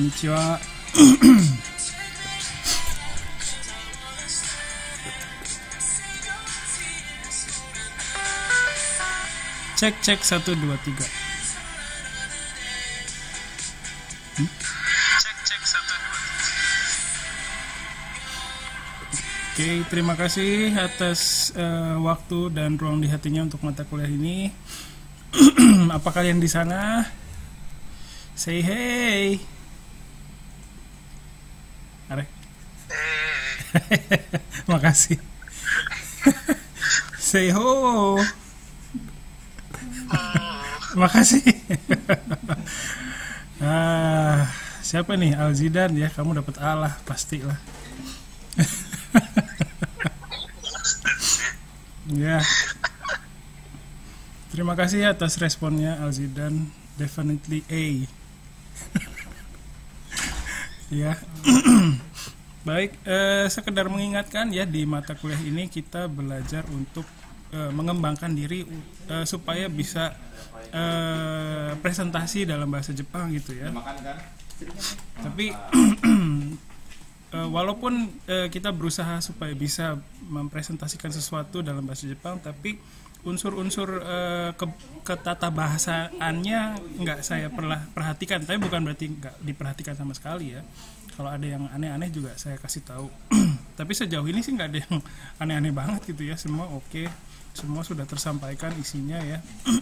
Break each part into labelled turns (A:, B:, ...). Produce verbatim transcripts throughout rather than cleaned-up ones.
A: Konnichiwa. Cek cek satu dua tiga. Hmm? Cek cek satu dua tiga. Oke, terima kasih atas uh, waktu dan ruang di hatinya untuk mata kuliah ini. Apa kalian di sana? Say hey. Are. Makasih. Say ho. Makasih. Ah, siapa nih? Alzidan ya, kamu dapat A lah, pastilah. Ya. Terima kasih atas responnya Alzidan. Definitely A. Ya. Baik, eh, sekedar mengingatkan ya, di mata kuliah ini kita belajar untuk eh, mengembangkan diri eh, supaya bisa eh, presentasi dalam bahasa Jepang gitu ya. Tapi eh, walaupun eh, kita berusaha supaya bisa mempresentasikan sesuatu dalam bahasa Jepang, tapi unsur-unsur uh, ke, ketata bahasaannya nggak saya pernah perhatikan, tapi bukan berarti nggak diperhatikan sama sekali ya. Kalau ada yang aneh-aneh juga saya kasih tahu. Tapi sejauh ini sih nggak ada yang aneh-aneh banget gitu ya, semua oke, semua sudah tersampaikan isinya ya.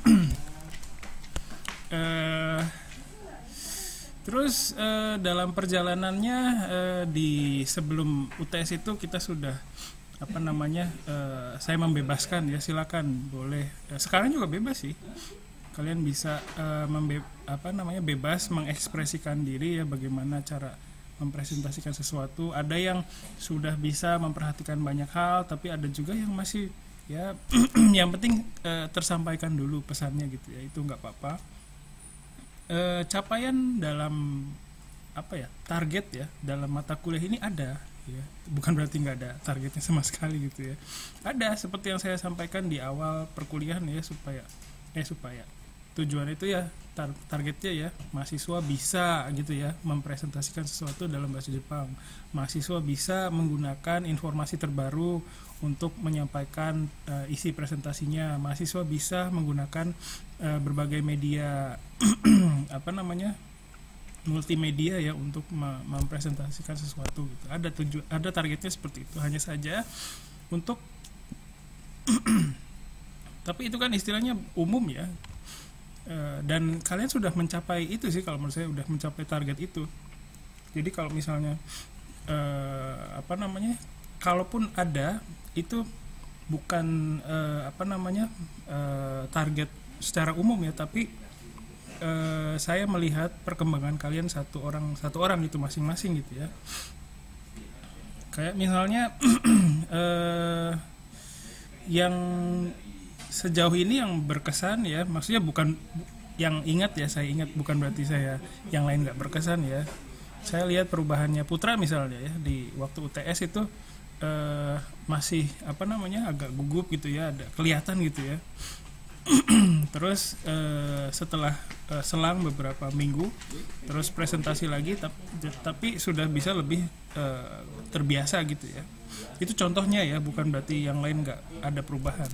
A: uh, terus uh, dalam perjalanannya uh, di sebelum U T S itu kita sudah apa namanya uh, saya membebaskan ya, silakan boleh uh, sekarang juga bebas sih, kalian bisa uh, membe- apa namanya bebas mengekspresikan diri ya, bagaimana cara mempresentasikan sesuatu. Ada yang sudah bisa memperhatikan banyak hal, tapi ada juga yang masih ya yang penting uh, tersampaikan dulu pesannya gitu ya, itu nggak apa-apa. Uh, capaian dalam apa ya, target ya dalam mata kuliah ini ada ya, bukan berarti nggak ada targetnya sama sekali gitu ya. Ada, seperti yang saya sampaikan di awal perkuliahan ya, supaya eh supaya tujuan itu ya, tar- targetnya ya mahasiswa bisa gitu ya mempresentasikan sesuatu dalam bahasa Jepang. Mahasiswa bisa menggunakan informasi terbaru untuk menyampaikan uh, isi presentasinya. Mahasiswa bisa menggunakan uh, berbagai media apa namanya multimedia ya untuk mempresentasikan sesuatu gitu. Ada tuju ada targetnya seperti itu, hanya saja untuk tapi itu kan istilahnya umum ya, e, dan kalian sudah mencapai itu sih kalau menurut saya, udah mencapai target itu. Jadi kalau misalnya e, apa namanya kalaupun ada itu bukan e, apa namanya e, target secara umum ya, tapi Uh, saya melihat perkembangan kalian satu orang satu orang itu masing-masing gitu ya. Kayak misalnya uh, yang sejauh ini yang berkesan ya, maksudnya bukan yang ingat ya, saya ingat, bukan berarti saya yang lain nggak berkesan ya. Saya lihat perubahannya Putra misalnya ya, di waktu U T S itu uh, masih apa namanya agak gugup gitu ya, ada kelihatan gitu ya. Terus uh, setelah uh, selang beberapa minggu terus presentasi lagi, tapi, tapi sudah bisa lebih uh, terbiasa gitu ya. Itu contohnya ya, bukan berarti yang lain nggak ada perubahan.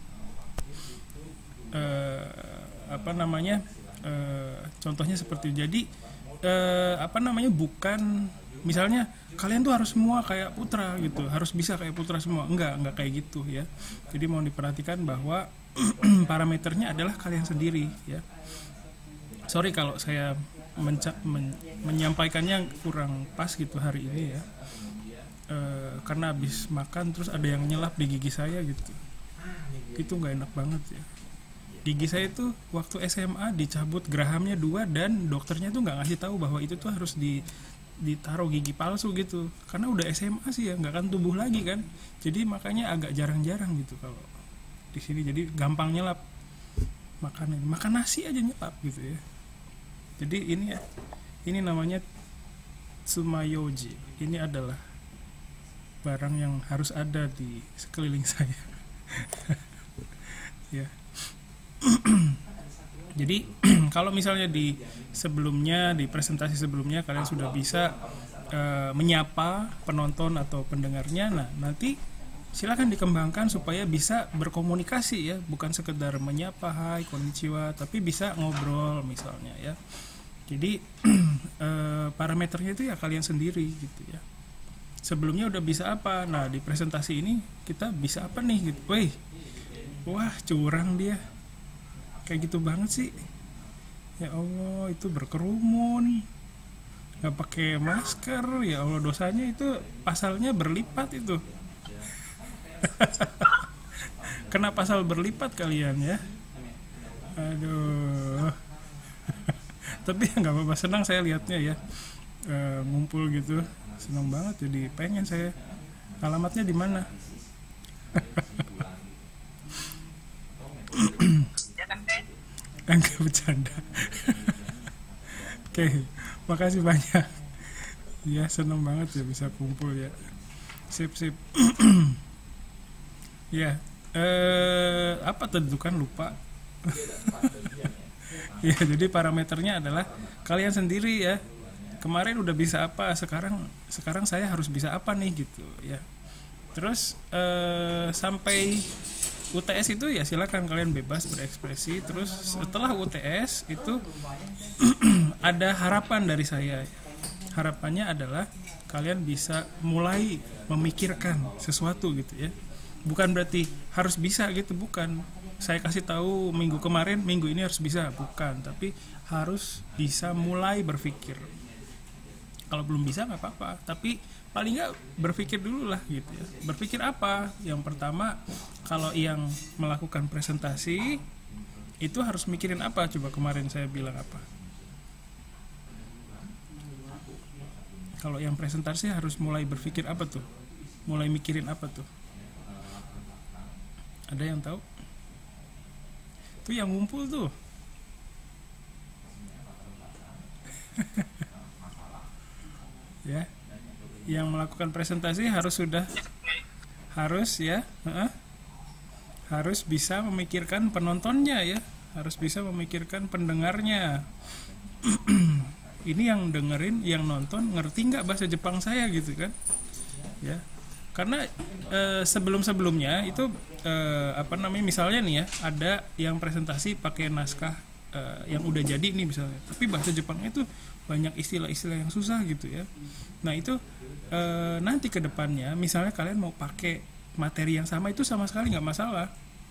A: Uh, apa namanya uh, contohnya seperti itu. Jadi uh, apa namanya bukan misalnya kalian tuh harus semua kayak Putra gitu, harus bisa kayak Putra semua, enggak enggak kayak gitu ya. Jadi mau diperhatikan bahwa parameternya adalah kalian sendiri ya. Sorry kalau saya menca- men- menyampaikannya kurang pas gitu hari ini ya, e, karena habis makan terus ada yang nyelap di gigi saya gitu, itu nggak enak banget ya. Gigi saya itu waktu S M A dicabut gerahamnya dua, dan dokternya tuh nggak ngasih tahu bahwa itu tuh harus di ditaruh gigi palsu gitu, karena udah S M A sih ya, nggak akan tumbuh lagi kan. Jadi makanya agak jarang-jarang gitu kalau di sini, jadi gampang nyelap makanan, makan nasi aja nyelap gitu ya. Jadi ini ya, ini namanya Tsumayoji. Ini adalah barang yang harus ada di sekeliling saya. Ya. Jadi kalau misalnya di sebelumnya, di presentasi sebelumnya kalian sudah bisa uh, menyapa penonton atau pendengarnya, nah nanti silakan dikembangkan supaya bisa berkomunikasi ya, bukan sekedar menyapa hai konnichiwa, tapi bisa ngobrol misalnya ya. Jadi uh, parameternya itu ya kalian sendiri gitu ya. Sebelumnya udah bisa apa, nah di presentasi ini kita bisa apa nih gitu. Wih, wah curang dia, kayak gitu banget sih. Ya Allah, itu berkerumun, nggak pakai masker, ya Allah dosanya itu pasalnya berlipat itu. Kena pasal berlipat kalian ya. Aduh. Tapi nggak apa-apa, senang saya lihatnya ya, e, ngumpul gitu, senang banget. Jadi pengen saya, alamatnya di mana? Enggak bercanda. Oke, makasih banyak. Ya senang banget ya bisa kumpul ya. Sip sip. Ya, eh, apa tentukan lupa. Ya, jadi parameternya adalah kalian sendiri ya. Kemarin udah bisa apa, sekarang sekarang saya harus bisa apa nih gitu ya. Terus eh, sampai U T S itu ya silakan kalian bebas berekspresi. Terus setelah U T S itu ada harapan dari saya. Harapannya adalah kalian bisa mulai memikirkan sesuatu gitu ya. Bukan berarti harus bisa gitu, bukan. Saya kasih tahu minggu kemarin, minggu ini harus bisa, bukan. Tapi harus bisa mulai berpikir. Kalau belum bisa nggak apa-apa, tapi paling nggak berpikir dulu lah gitu ya. Berpikir apa? Yang pertama, kalau yang melakukan presentasi itu harus mikirin apa? Coba kemarin saya bilang apa? Kalau yang presentasi harus mulai berpikir apa tuh? Mulai mikirin apa tuh? Ada yang tahu? Itu yang ngumpul tuh. Ya. Yang melakukan presentasi harus sudah harus ya, uh, harus bisa memikirkan penontonnya ya, harus bisa memikirkan pendengarnya. Ini yang dengerin, yang nonton ngerti nggak bahasa Jepang saya gitu kan? Ya. Karena e, sebelum-sebelumnya itu e, apa namanya, misalnya nih ya, ada yang presentasi pakai naskah e, yang udah jadi nih misalnya, tapi bahasa Jepangnya itu banyak istilah-istilah yang susah gitu ya. Nah itu e, nanti ke depannya misalnya kalian mau pakai materi yang sama itu sama sekali nggak masalah.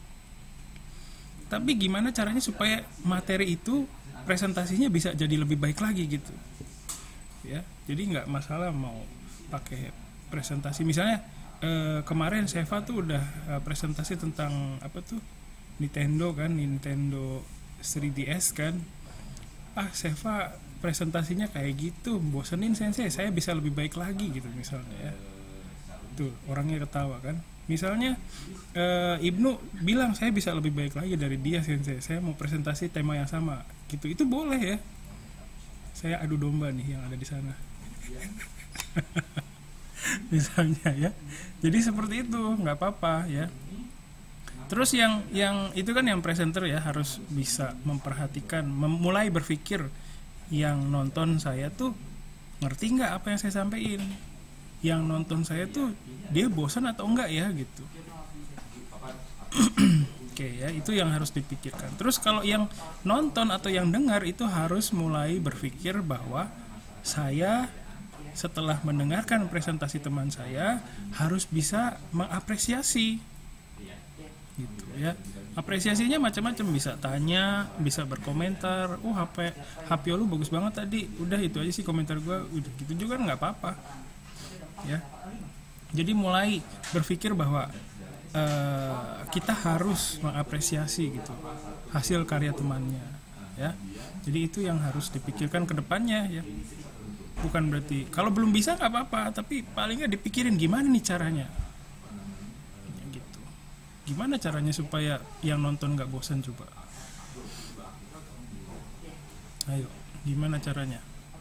A: Tapi gimana caranya supaya materi itu presentasinya bisa jadi lebih baik lagi gitu ya. Jadi nggak masalah mau pakai presentasi misalnya eh, kemarin Seva tuh udah eh, presentasi tentang apa tuh Nintendo kan, Nintendo three D S kan. Ah Seva presentasinya kayak gitu, bosenin sensei, saya bisa lebih baik lagi gitu misalnya ya. Tuh orangnya ketawa kan. Misalnya eh, Ibnu bilang saya bisa lebih baik lagi dari dia sensei, saya mau presentasi tema yang sama gitu, itu boleh ya. Saya adu domba nih yang ada di sana. Misalnya ya. Jadi seperti itu, nggak apa-apa ya. Terus yang yang itu kan yang presenter ya harus bisa memperhatikan, mem- mulai berpikir yang nonton saya tuh ngerti nggak apa yang saya sampaikan. Yang nonton saya tuh dia bosan atau enggak ya gitu. Oke ya, itu yang harus dipikirkan. Terus kalau yang nonton atau yang dengar itu harus mulai berpikir bahwa saya setelah mendengarkan presentasi teman saya harus bisa mengapresiasi gitu ya. Apresiasinya macam-macam, bisa tanya, bisa berkomentar, oh H P H P lu bagus banget tadi, udah itu aja sih komentar gue, udah gitu juga nggak apa-apa ya. Jadi mulai berpikir bahwa uh, kita harus mengapresiasi gitu hasil karya temannya ya. Jadi itu yang harus dipikirkan ke depannya ya. Bukan berarti kalau belum bisa nggak apa-apa, tapi paling nggak dipikirin gimana nih caranya ya, gitu. Gimana caranya supaya yang nonton nggak bosan, coba ayo gimana caranya.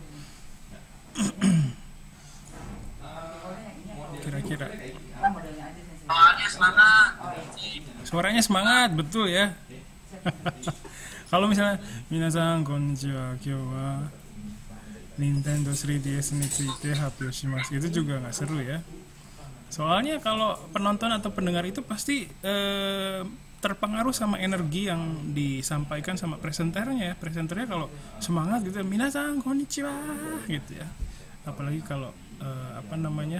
A: Kira-kira suaranya semangat betul ya. Kalau misalnya minasan konnichiwa kyou wa Nintendo three D S ni tsuite happyou shimasu, itu juga nggak seru ya. Soalnya kalau penonton atau pendengar itu pasti eh, terpengaruh sama energi yang disampaikan sama presenternya. Presenternya kalau semangat gitu, minasan konnichiwa gitu ya. Apalagi kalau eh, apa namanya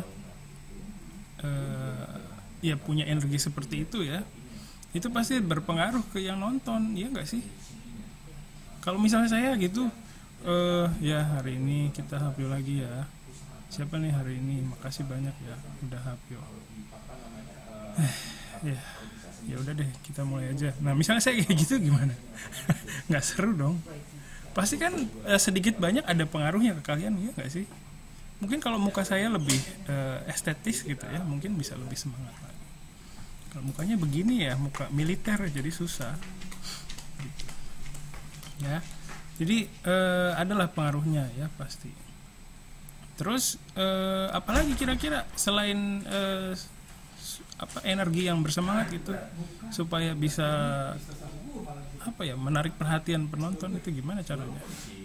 A: eh, ya punya energi seperti itu ya, itu pasti berpengaruh ke yang nonton, ya nggak sih? Kalau misalnya saya gitu, eh ya hari ini kita hapyo lagi ya. Siapa nih hari ini? Makasih banyak ya udah hapyo. Eh, ya, ya udah deh kita mulai aja. Nah misalnya saya kayak gitu gimana? Nggak seru dong. Pasti kan eh, sedikit banyak ada pengaruhnya ke kalian, ya nggak sih? Mungkin kalau muka saya lebih eh, estetis gitu ya, mungkin bisa lebih semangat lagi. Kalau mukanya begini ya, muka militer jadi susah. Gitu. Ya. Jadi eh, adalah pengaruhnya ya pasti. Terus eh, apalagi kira-kira selain eh, apa energi yang bersemangat itu supaya bisa apa ya menarik perhatian penonton, itu gimana caranya?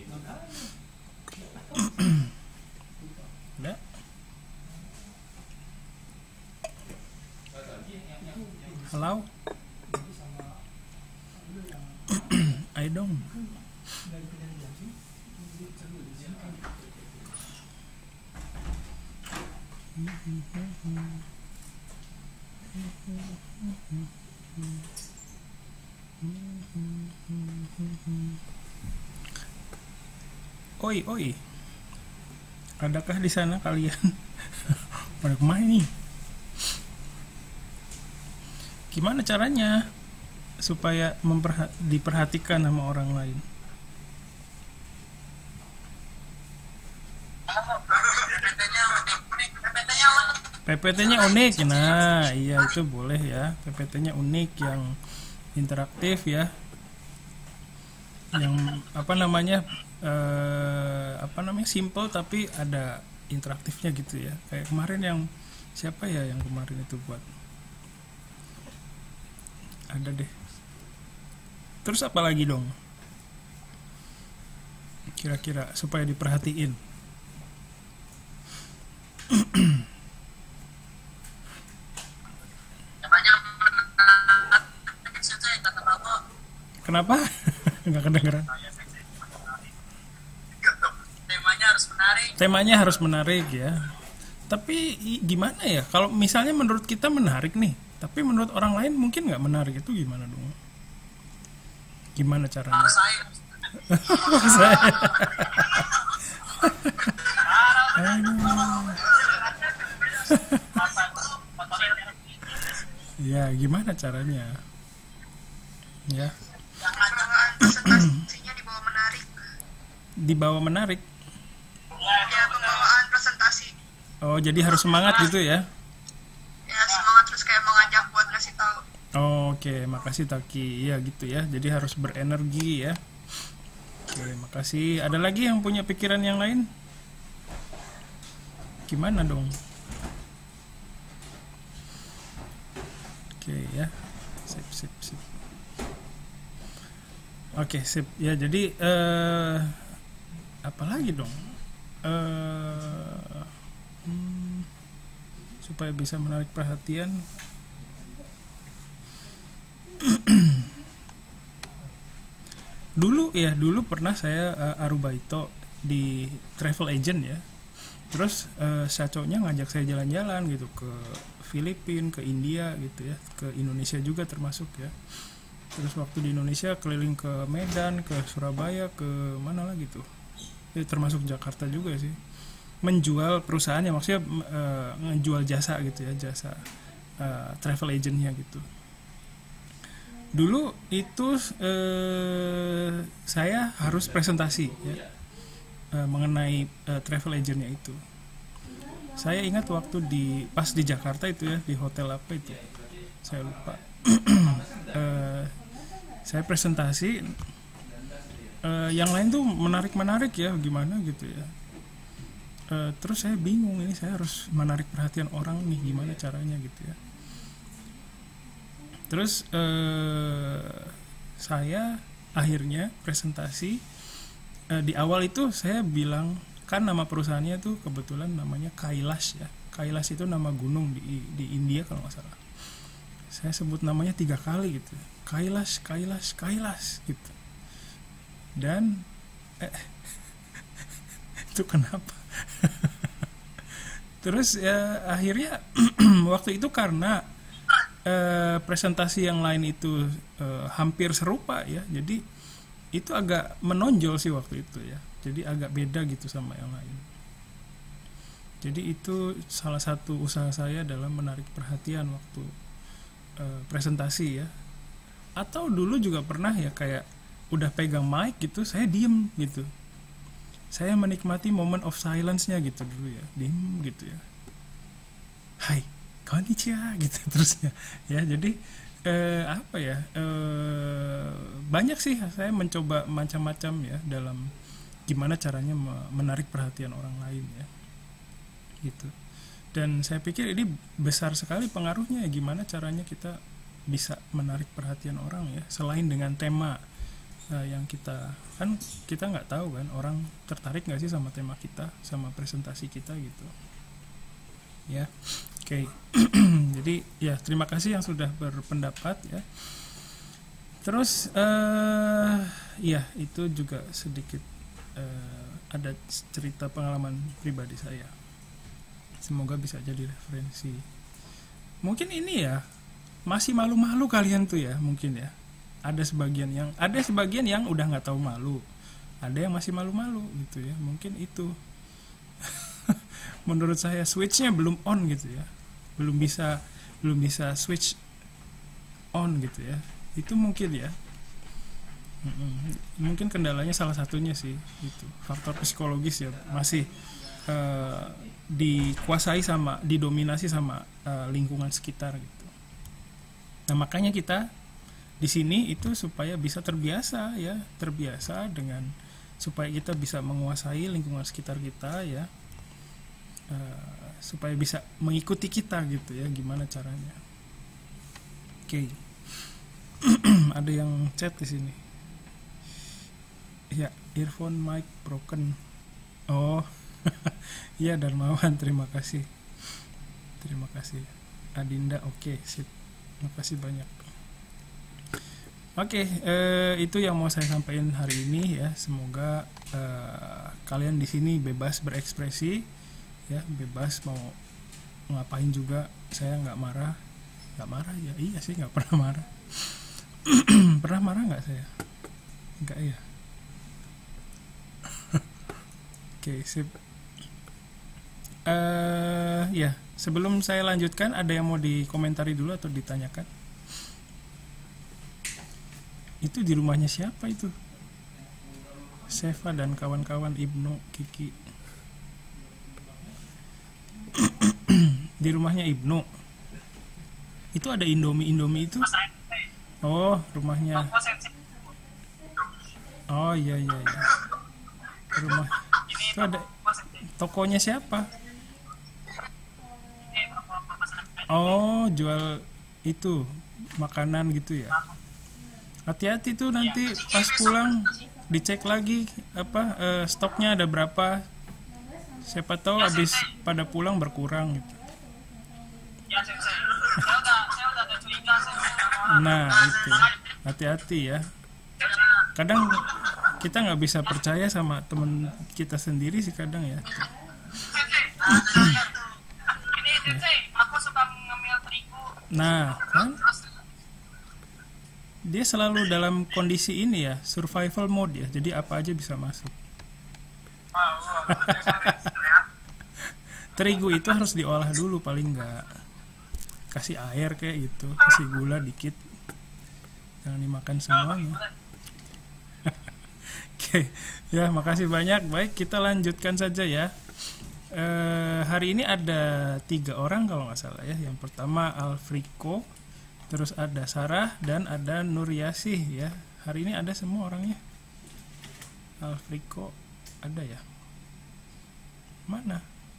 A: Ada? Halo? I don't. Oi, oi. Adakah di sana kalian? Pada kemana nih? Gimana caranya supaya memperha- diperhatikan sama orang lain? P P T-nya unik. Nah, iya itu boleh ya. P P T-nya unik, yang interaktif ya. Yang apa namanya? Eh, apa namanya? Simple tapi ada interaktifnya gitu ya. Kayak kemarin yang siapa ya yang kemarin itu buat? Ada deh. Terus apa lagi dong? Kira-kira supaya diperhatiin. Kenapa? Nggak kedengeran.
B: Temanya harus menarik.
A: Temanya harus menarik ya. Tapi gimana ya? Kalau misalnya menurut kita menarik nih, tapi menurut orang lain mungkin nggak menarik, itu gimana dong? Gimana caranya?
B: Saya.
A: Saya. Ya, gimana caranya? Ya.
C: Bawaan presentasinya dibawa menarik.
A: Dibawa menarik.
C: Ya, pembawaan presentasi.
A: Oh, jadi harus semangat gitu ya?
C: Ya, semangat terus kayak mengajak buat ngasih tahu.
A: Oh, oke, okay. Makasih Taki. Iya gitu ya. Jadi harus berenergi ya. Oke, okay, makasih. Ada lagi yang punya pikiran yang lain? Gimana dong? Oke okay, ya. Sip, sip, sip. Oke, okay, sip. Ya, jadi eh apa lagi dong? Eh hmm, supaya bisa menarik perhatian. Dulu ya, dulu pernah saya uh, arubaito di travel agent ya. Terus uh, saconya ngajak saya jalan-jalan gitu ke Filipina, ke India gitu ya, ke Indonesia juga termasuk ya. Terus waktu di Indonesia keliling ke Medan, ke Surabaya, ke mana lagi tuh? Ya, termasuk Jakarta juga sih. Menjual perusahaannya, maksudnya uh, ngejual jasa gitu ya, jasa uh, travel agentnya gitu. Dulu itu eh, saya harus presentasi ya, eh, mengenai eh, travel agentnya itu. Saya ingat waktu di pas di Jakarta itu ya, di hotel apa itu, saya lupa. eh, saya presentasi, eh, yang lain tuh menarik-menarik ya, gimana gitu ya. Eh, terus saya bingung, ini saya harus menarik perhatian orang nih, gimana caranya gitu ya. Terus eh, saya akhirnya presentasi, eh, di awal itu saya bilang, kan nama perusahaannya tuh kebetulan namanya Kailash ya. Kailash itu nama gunung di di India kalau nggak salah. Saya sebut namanya tiga kali gitu, Kailash, Kailash, Kailash gitu. Dan eh, itu kenapa? Terus ya akhirnya waktu itu karena eh, presentasi yang lain itu eh, hampir serupa ya, jadi itu agak menonjol sih waktu itu ya, jadi agak beda gitu sama yang lain. Jadi itu salah satu usaha saya dalam menarik perhatian waktu uh, presentasi ya. Atau dulu juga pernah ya kayak udah pegang mic gitu, saya diem gitu. Saya menikmati moment of silence-nya gitu dulu ya, diem gitu ya. Hai, konnichiwa gitu terusnya. Ya, jadi eh, apa ya? Eh, banyak sih saya mencoba macam-macam ya dalam gimana caranya menarik perhatian orang lain ya. Gitu. Dan saya pikir ini besar sekali pengaruhnya ya, gimana caranya kita bisa menarik perhatian orang ya, selain dengan tema uh, yang kita, kan kita nggak tahu kan orang tertarik nggak sih sama tema kita, sama presentasi kita gitu ya. Oke. Okay. Jadi ya terima kasih yang sudah berpendapat ya. Terus uh, ya itu juga sedikit uh, ada cerita pengalaman pribadi saya. Semoga bisa jadi referensi. Mungkin ini ya masih malu-malu kalian tuh ya, mungkin ya. Ada sebagian yang ada sebagian yang udah nggak tahu malu, ada yang masih malu-malu gitu ya. Mungkin itu menurut saya switchnya belum on gitu ya, belum bisa belum bisa switch on gitu ya. Itu mungkin ya. Mungkin kendalanya salah satunya sih itu faktor psikologis ya, masih uh, dikuasai sama, didominasi sama uh, lingkungan sekitar gitu. Nah makanya kita di sini itu supaya bisa terbiasa ya, terbiasa dengan supaya kita bisa menguasai lingkungan sekitar kita ya, uh, supaya bisa mengikuti kita gitu ya, gimana caranya. Oke, okay. Ada yang chat di sini. Ya, earphone mic broken. Oh. Iya Darmawan, terima kasih. Terima kasih. Adinda, oke, okay, sip. Terima kasih banyak. Oke, okay, eh, itu yang mau saya sampaikan hari ini ya. Semoga eh, kalian di sini bebas berekspresi, ya, bebas mau ngapain juga. Saya nggak marah, nggak marah ya. Iya sih, nggak pernah marah. Pernah marah nggak saya? Nggak ya. Oke, okay, sip. Uh, ya, sebelum saya lanjutkan, ada yang mau dikomentari dulu atau ditanyakan? Itu di rumahnya siapa itu? Seva dan kawan-kawan, Ibnu, Kiki. Di rumahnya Ibnu. Itu ada Indomie-Indomie itu? Oh, rumahnya. Oh iya iya iya. Rumah. Itu ada tokonya siapa? Oh, jual itu makanan gitu ya. Hati-hati tuh nanti pas pulang dicek lagi apa eh, stoknya ada berapa. Siapa tahu habis pada pulang berkurang gitu. Nah, itu. Hati-hati ya. Kadang kita nggak bisa percaya sama teman kita sendiri sih kadang ya. Nah, kan dia selalu dalam kondisi ini ya, survival mode ya. Jadi apa aja bisa masuk. Terigu itu harus diolah dulu paling nggak. Kasih air kayak gitu, kasih gula dikit. Jangan dimakan semuanya. Oke, ya makasih banyak. Baik, kita lanjutkan saja ya. Eh, hari ini ada tiga orang kalau nggak salah ya. Yang pertama Alfrico, terus ada Sarah dan ada Nuryasih ya. Hari ini ada semua orangnya. Alfrico ada ya? Mana?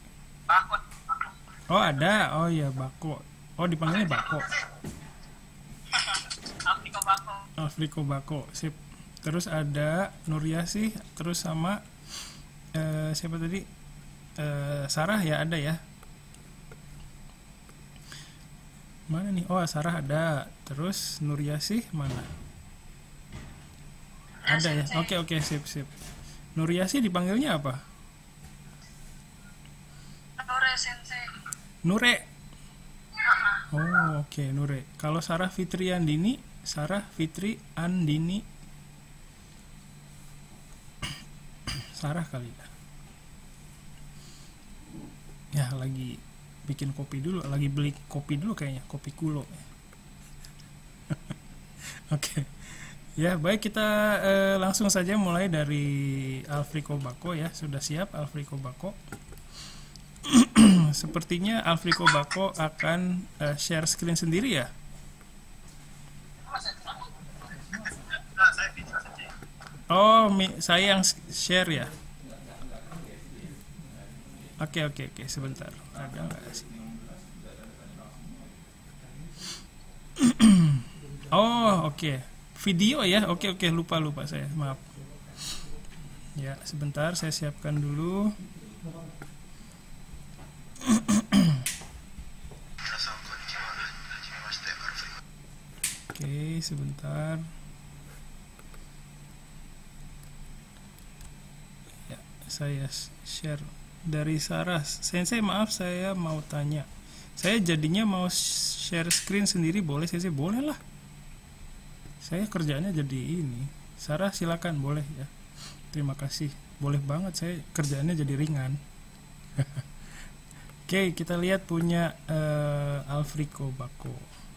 A: Oh ada, oh ya Bako. Oh dipanggilnya Bako. Alfrico Bako, sip. terus ada Nuryasih, terus sama eh, siapa tadi, eh, Sarah ya, ada ya. Mana nih? Oh, Sarah ada. Terus Nuryasih mana? Ada ya. Oke oke, sip sip. Nuryasih dipanggilnya apa?
C: Nure Sensei.
A: Nure. Oh, oke, Nure. Kalau Sarah Fitri Andini, Sarah Fitri Andini. Sarah kali ya. Ya, lagi bikin kopi dulu, lagi beli kopi dulu kayaknya, kopi kulo. Oke. Ya, baik, kita eh, langsung saja mulai dari Alfrico Bako ya. Sudah siap Alfrico Bako? Sepertinya Alfrico Bako akan eh, share screen sendiri ya. Oh, mi, saya yang share ya. Oke oke oke, sebentar. Ada nggak sih? Oh, oke. Video ya. Oke oke, lupa lupa saya. Maaf. Ya, sebentar saya siapkan dulu. Oke, sebentar. Ya, saya share dari Sarah. Sensei, maaf saya mau tanya. Saya jadinya mau share screen sendiri, boleh Sensei? Boleh lah. Saya kerjaannya jadi ini. Sarah silakan, boleh ya. Terima kasih. Boleh banget, saya kerjaannya jadi ringan. Oke, kita lihat punya uh, Alfrico Bako.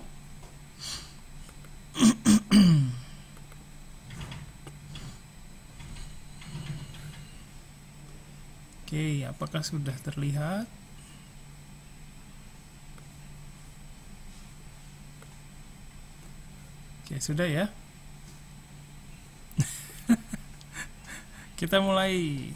A: Oke, apakah sudah terlihat? Oke, sudah ya. Kita mulai.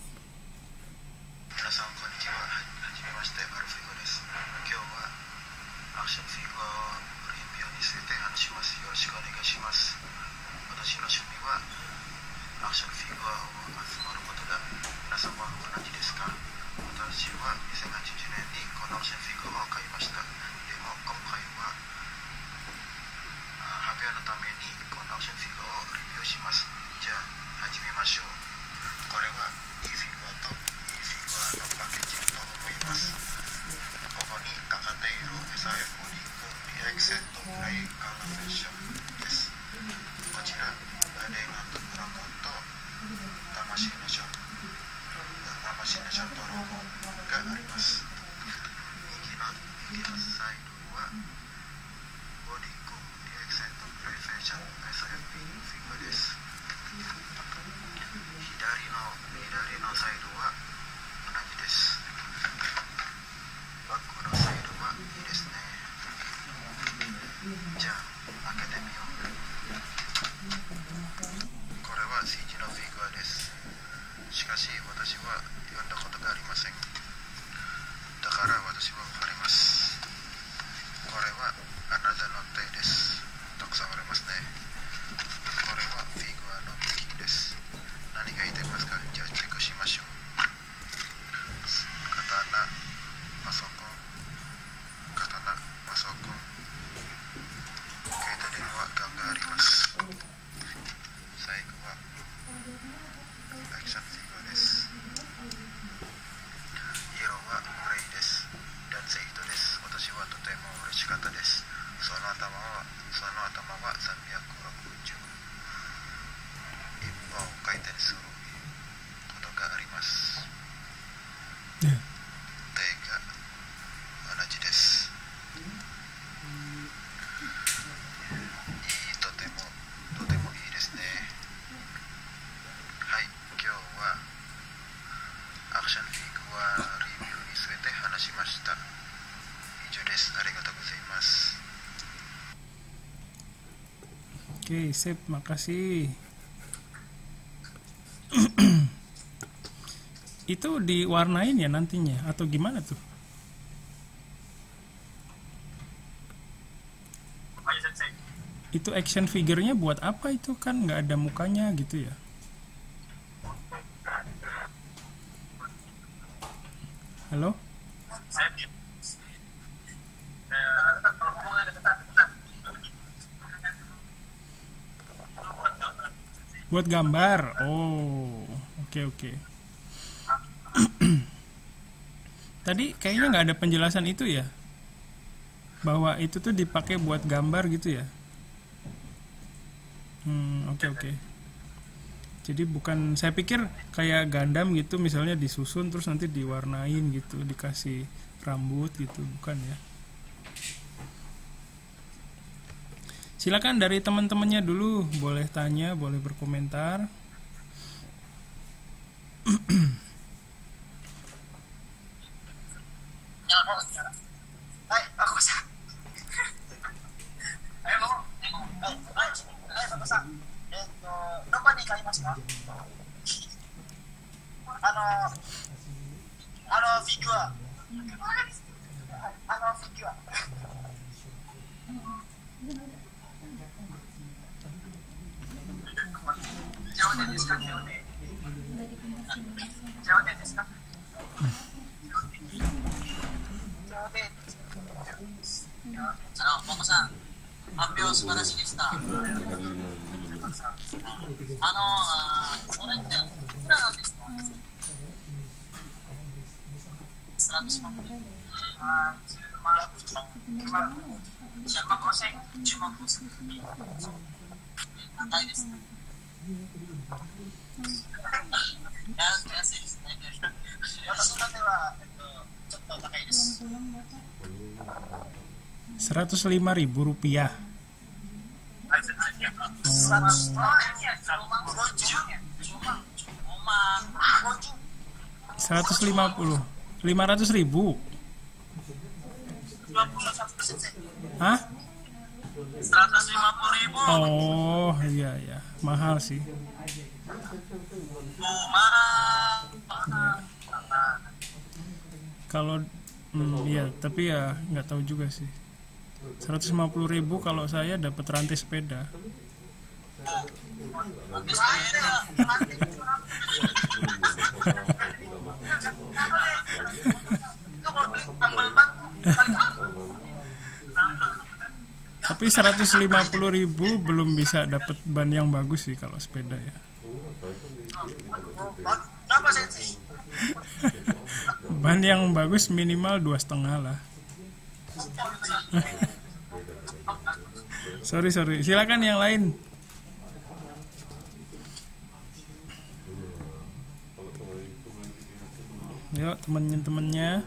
A: Oke, sip, makasih. Itu diwarnain ya nantinya atau gimana tuh? itu action figure-nya buat apa, itu kan nggak ada mukanya gitu ya. Halo? Buat gambar. Oh, oke oke. Tadi kayaknya nggak ada penjelasan itu ya, bahwa itu tuh dipakai buat gambar gitu ya. Hmm, oke oke. Jadi bukan, saya pikir kayak Gundam gitu, misalnya disusun terus nanti diwarnain gitu, dikasih rambut gitu, bukan ya. Silakan dari teman-temannya dulu, boleh tanya, boleh berkomentar. Seratus lima ribu rupiah. Seratus lima puluh, lima ratus ribu. Hah?
B: Seratus lima puluh ribu.
A: Oh iya ya, mahal sih. Kalau hmm, iya, tapi ya nggak tahu juga sih. Seratus lima puluh ribu kalau saya dapat rantai sepeda. Tapi seratus lima puluh ribu belum bisa dapat ban yang bagus sih kalau sepeda ya. Ban yang bagus minimal dua setengah lah. sorry sorry, silakan yang lain. Yuk temen-temennya.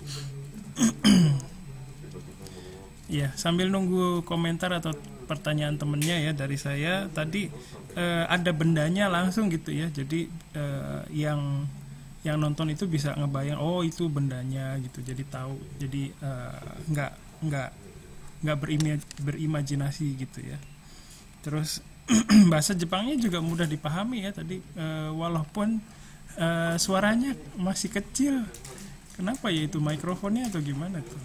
A: Ya, sambil nunggu komentar atau pertanyaan temennya ya dari saya tadi, eh, ada bendanya langsung gitu ya. Jadi eh, yang yang nonton itu bisa ngebayang, oh itu bendanya gitu. Jadi tahu. Jadi eh, nggak nggak nggak berimaj berimajinasi gitu ya. Terus bahasa Jepangnya juga mudah dipahami ya tadi, eh, walaupun eh, suaranya masih kecil. Kenapa ya, itu mikrofonnya atau gimana tuh?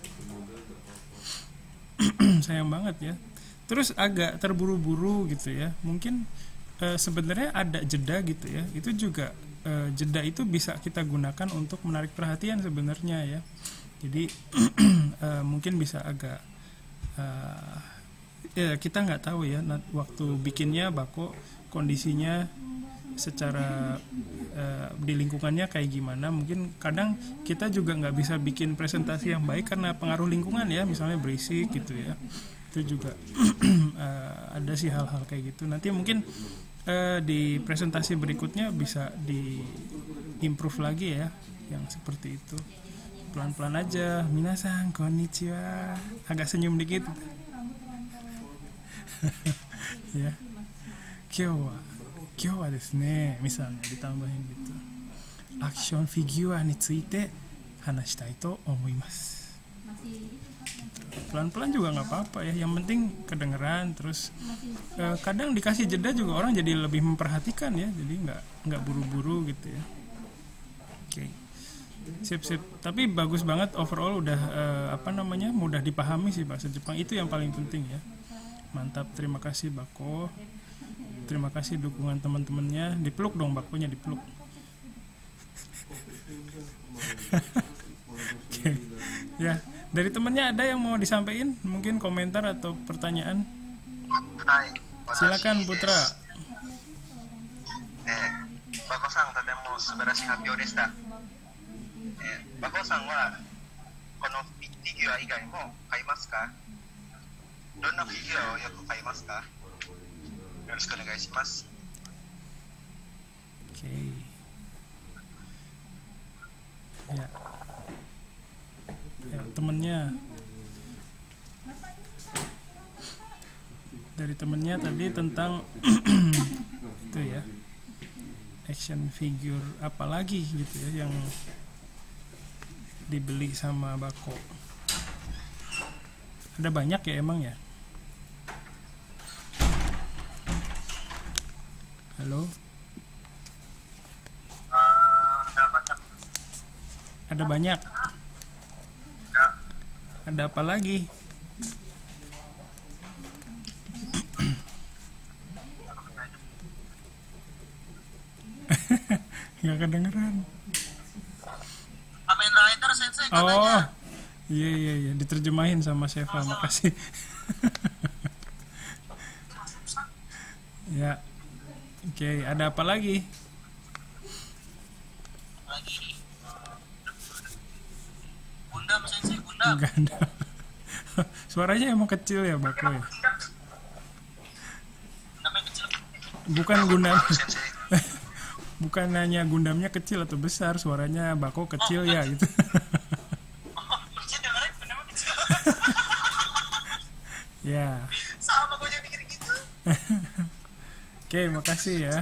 A: Sayang banget ya. Terus agak terburu-buru gitu ya. Mungkin e, sebenarnya ada jeda gitu ya. Itu juga e, jeda itu bisa kita gunakan untuk menarik perhatian sebenarnya ya. Jadi e, mungkin bisa agak e, ya kita nggak tahu ya waktu bikinnya bako kondisinya secara uh, di lingkungannya kayak gimana. Mungkin kadang kita juga nggak bisa bikin presentasi yang baik karena pengaruh lingkungan ya, misalnya berisik gitu ya. Itu juga uh, ada sih hal-hal kayak gitu. Nanti mungkin uh, di presentasi berikutnya bisa di improve lagi ya yang seperti itu. Pelan-pelan aja. Minasan konnichiwa, agak senyum dikit. Ya. Kyo今日はですね、misalnya ditambahin gitu, action figureについて話したいと思います。Pelan-pelan juga nggak apa-apa ya, yang penting kedengeran. Terus eh, kadang dikasih jeda juga orang jadi lebih memperhatikan ya, jadi nggak nggak buru-buru gitu ya. Oke, okay. Sip-sip. Tapi bagus banget overall, udah eh, apa namanya mudah dipahami sih bahasa Jepang, itu yang paling penting ya. Mantap, terima kasih Bako. Terima kasih dukungan teman-temannya. Dipeluk dong Bakonya, dipeluk. Oke. Ya, dari temennya ada yang mau disampaikan? Mungkin komentar atau pertanyaan?
B: Hai.
A: Silakan Putra.
B: Eh, Bako-san, tatemo subarashi happyo deshita. Eh, Bako-san wa kono figure igai mo kaimasu ka? Donna figure o yoku kaimasu ka? Yoroshiku onegai shimasu.
A: Oke. Ya. Ya, temennya. Dari temennya tadi tentang itu ya. Action figure apa lagi gitu ya yang dibeli sama Bako. Ada banyak ya emang ya? Halo? Ada banyak. Ada apa lagi? Nggak kedengeran.
B: Kamen Rider Sensei katanya.
A: Oh, iya iya iya, diterjemahin sama Seva, makasih. Ya, oke, ada apa lagi?
B: Lagi. Gundam Sensei, Gundam.
A: Enggak ada. Suaranya emang kecil ya Bako ya?
B: Gundamnya kecil.
A: Bukan Gundam.
B: Sensei.
A: Bukan hanya Gundamnya kecil atau besar, suaranya Bako kecil ya gitu.
B: Oh, kecil dengerin, Gundamnya kecil.
A: Ya.
B: Sama gue juga mikir gitu.
A: Oke, makasih ya.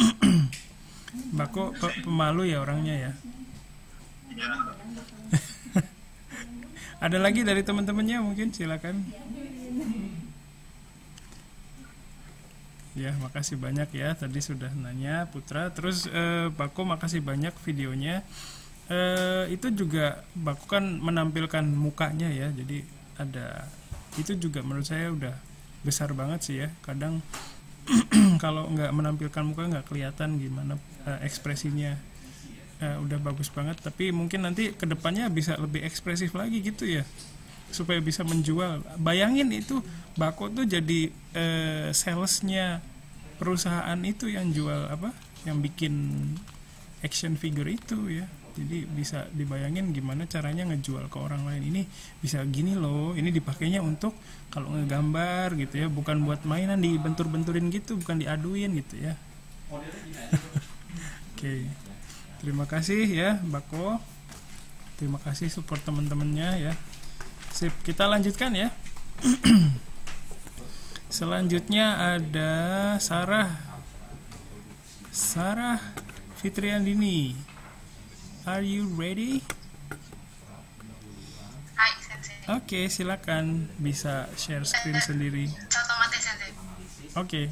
A: Bako kok pemalu ya orangnya ya. Ada lagi dari teman-temannya mungkin, silakan. Ya, makasih banyak ya. Tadi sudah nanya Putra. Terus eh, Bako makasih banyak videonya. Eh, itu juga Bako kan menampilkan mukanya ya. Jadi ada itu juga menurut saya udah besar banget sih ya. Kadang kalau nggak menampilkan muka nggak kelihatan gimana eh, ekspresinya. Eh, udah bagus banget. Tapi mungkin nanti kedepannya bisa lebih ekspresif lagi gitu ya, supaya bisa menjual. Bayangin itu Bako tuh jadi eh, salesnya perusahaan itu yang jual apa, yang bikin action figure itu ya. Jadi bisa dibayangin gimana caranya ngejual ke orang lain. Ini bisa gini loh, ini dipakainya untuk kalau ngegambar gitu ya, bukan buat mainan dibentur-benturin gitu, bukan diaduin gitu ya. Oke, terima kasih ya Bako. Terima kasih support teman-temannya ya. Sip, kita lanjutkan ya. Selanjutnya ada Sarah. Sarah Fitriandini. Are you ready?
C: Hai Sensei.
A: Oke, silakan bisa share screen sendiri.
C: Otomatis Sensei.
A: Oke.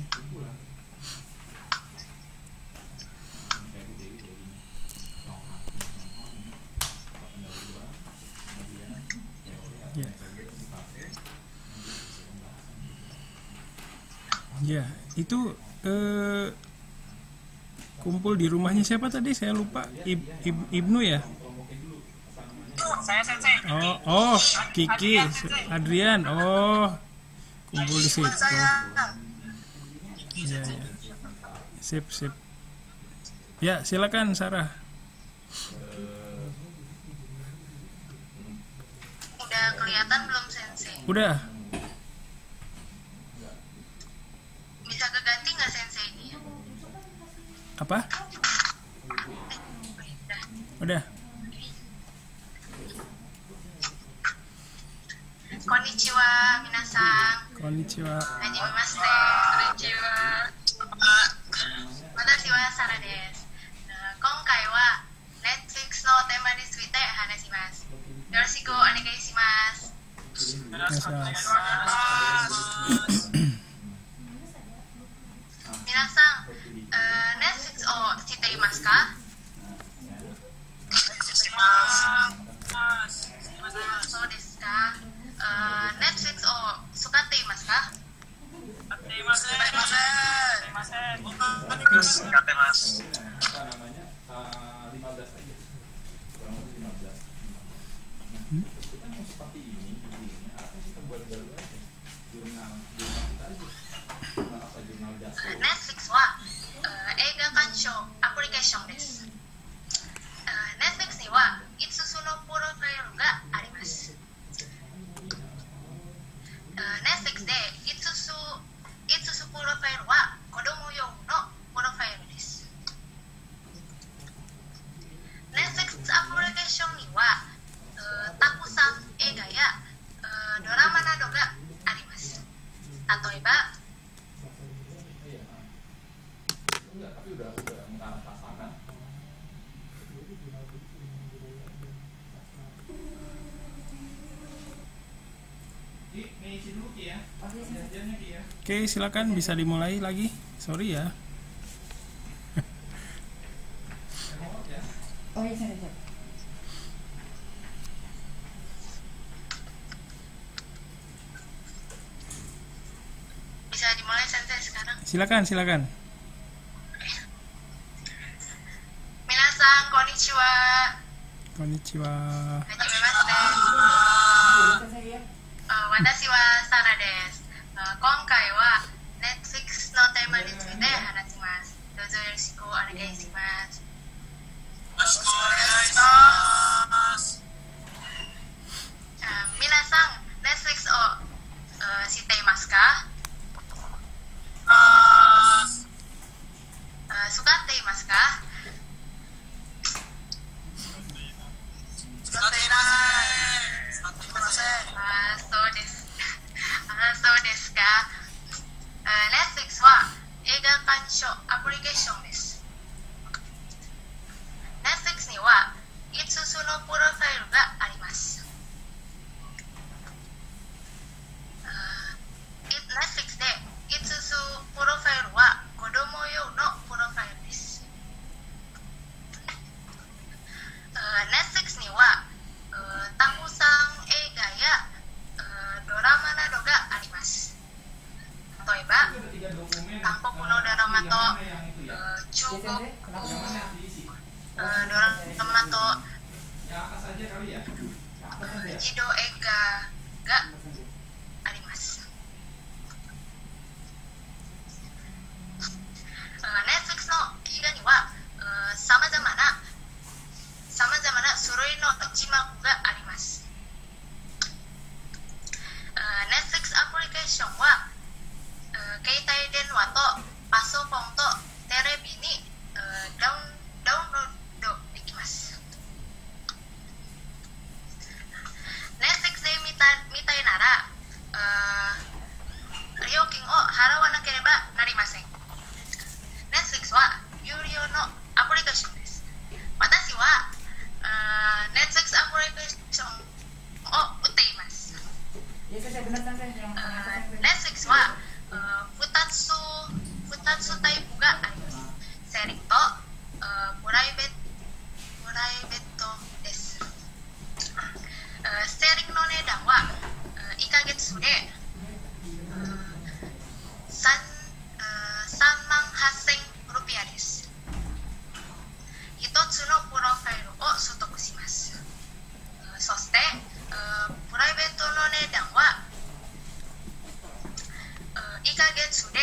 A: Ya. Ya, itu eh, kumpul di rumahnya siapa tadi? Saya lupa. Ib, Ib- Ibnu ya?
B: Saya Sensei.
A: Oh, oh, Kiki, Adrian. Oh, kumpul di situ. Ya, ya. Sip, sip. Ya, silakan Sarah.
C: Udah kelihatan belum Sensei?
A: Udah.
C: Bisa keganti nggak Sensei ini?
A: Apa? Udah.
C: Konnichiwa minasan.
A: Konnichiwa.
C: Hajimemashite. Konnichiwa. Watashi wa Sara desu. Uh, 今回は Netflix のテーマについて話します。よろしくお願いします。 皆さん、uh, Netflix を知っていますか？そうですか。Uh, Netflix を使っていますか？
D: uh, lima belas aja. Kurang lebih lima belas. Nah,
A: Hmm?
D: kita mau seperti ini, begini, atau kita buat baru aja. Jurnal, jurnal kita aja. Jurnal apa? Jurnal dasar.
C: Netflix は、えー映画鑑賞アプリケーションです。えー Netflix にはいつつのプロファイルがあります。えー Netflix でいつついつつプロファイルは子供用のプロファイルです。Netflix アプリケーションには、えーたくさん映画や、えードラマなどがあります。例えば、
D: Enggak, tapi udah udah mengarah ke sana. Ki, ngisi dulu Ki ya. Jajannya Ki ya.
A: Oke, silakan bisa dimulai lagi. Sorry ya.
D: Remote ya.
E: Oh iya, siap, siap.
C: bisa dimulai sensei sekarang.
A: Silakan, silakan.
C: Minasan konnichiwa.
A: Konnichiwa.
C: Hajimemashite.
E: Sensei ya.
C: あ私はサラです。あ今回は Netflix のテーマについて話します。どうぞよろしくお願いします。よろしくお願いします。皆さん、Netflix をあ知っていますか？あ使っていますか？使っていない。使っていません。あそうです。あそうですか。あ Netflix は映画鑑賞アプリケーションです。Netflix にはいつつのプロファイルがあります。あ Netflix でいつつプロファイルは子供用のプロファイルです。あ Netflix にはあたくさん映画やあドラマなどがあります。例えば、韓国のドラマとあ中国あドラマとあ児童映画があります。あ Netflix の映画にはさまざまなさまざまな種類の字幕があります。あ Netflix アプリケーションはあ携帯電話とパソコンとテレビにあダウンダウンロードできます。Netflix で見た見たいならあ料金を払わなければなりません。Netflix は有料のアプリケーションです。私はあ Netflix アプリケーションを売っています。
E: Iya, sensei, benar sensei. Yang
C: あ
E: sensei.
C: Netflix はあふたつふたつタイプがあります。シェアリングとあプライベプライベートです。あシェアリングの値段はあいっかげつでさんまんはっせんルピアです。ひとつのプロファイルを取得します。あそしてあプライベートの値段はあいっかげつで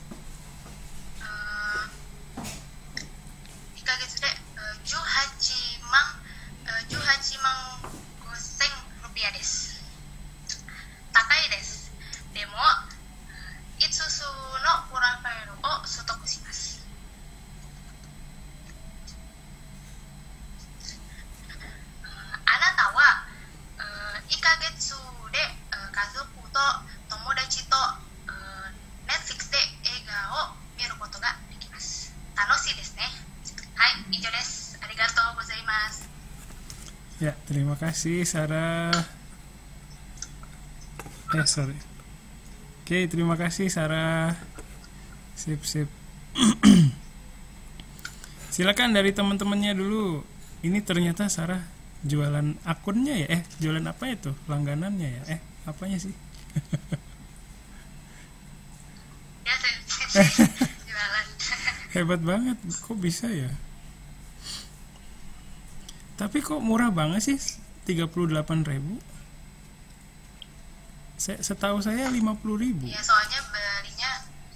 C: あいっかげつであじゅうはちまんあじゅうはちまんごせんルピアです。高いです。でもあいつつのプロファイルを取得します。あなたはあいっかげつであ家族と友達とあ Netflix で映画を見ることができます。楽しいですね。はい、以上です。ありがとうございます。
A: Ya, terima kasih Sarah. Eh, sorry. Oke, terima kasih Sarah. Sip, sip. Silakan dari teman-temannya dulu. Ini ternyata Sarah jualan akunnya ya? Eh, jualan apa itu? Langganannya ya? Eh, apanya sih?
C: Ya, sensei jualan.
A: Hebat banget. Kok bisa ya? Tapi kok murah banget sih, tiga puluh delapan ribu? Saya, setahu saya lima puluh ribu.
C: Ya soalnya belinya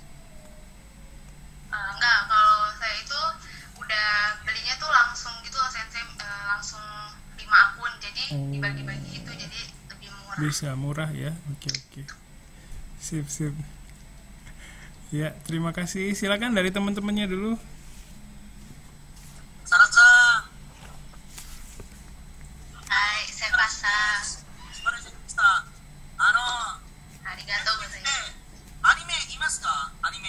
C: uh, enggak, kalau saya itu udah belinya tuh langsung gitu loh sensei, uh, langsung lima akun, jadi
A: Oh.
C: dibagi-bagi itu jadi lebih murah.
A: Bisa murah ya. Oke oke. Sip sip. Ya, terima kasih. Silakan dari teman-temannya dulu.
F: Sarah-san,
C: Hai, Senpasa.
F: 素晴らしいでした。あの、
C: ありがとうございま
F: ね
C: す。、
F: アニメいますか？アニメ。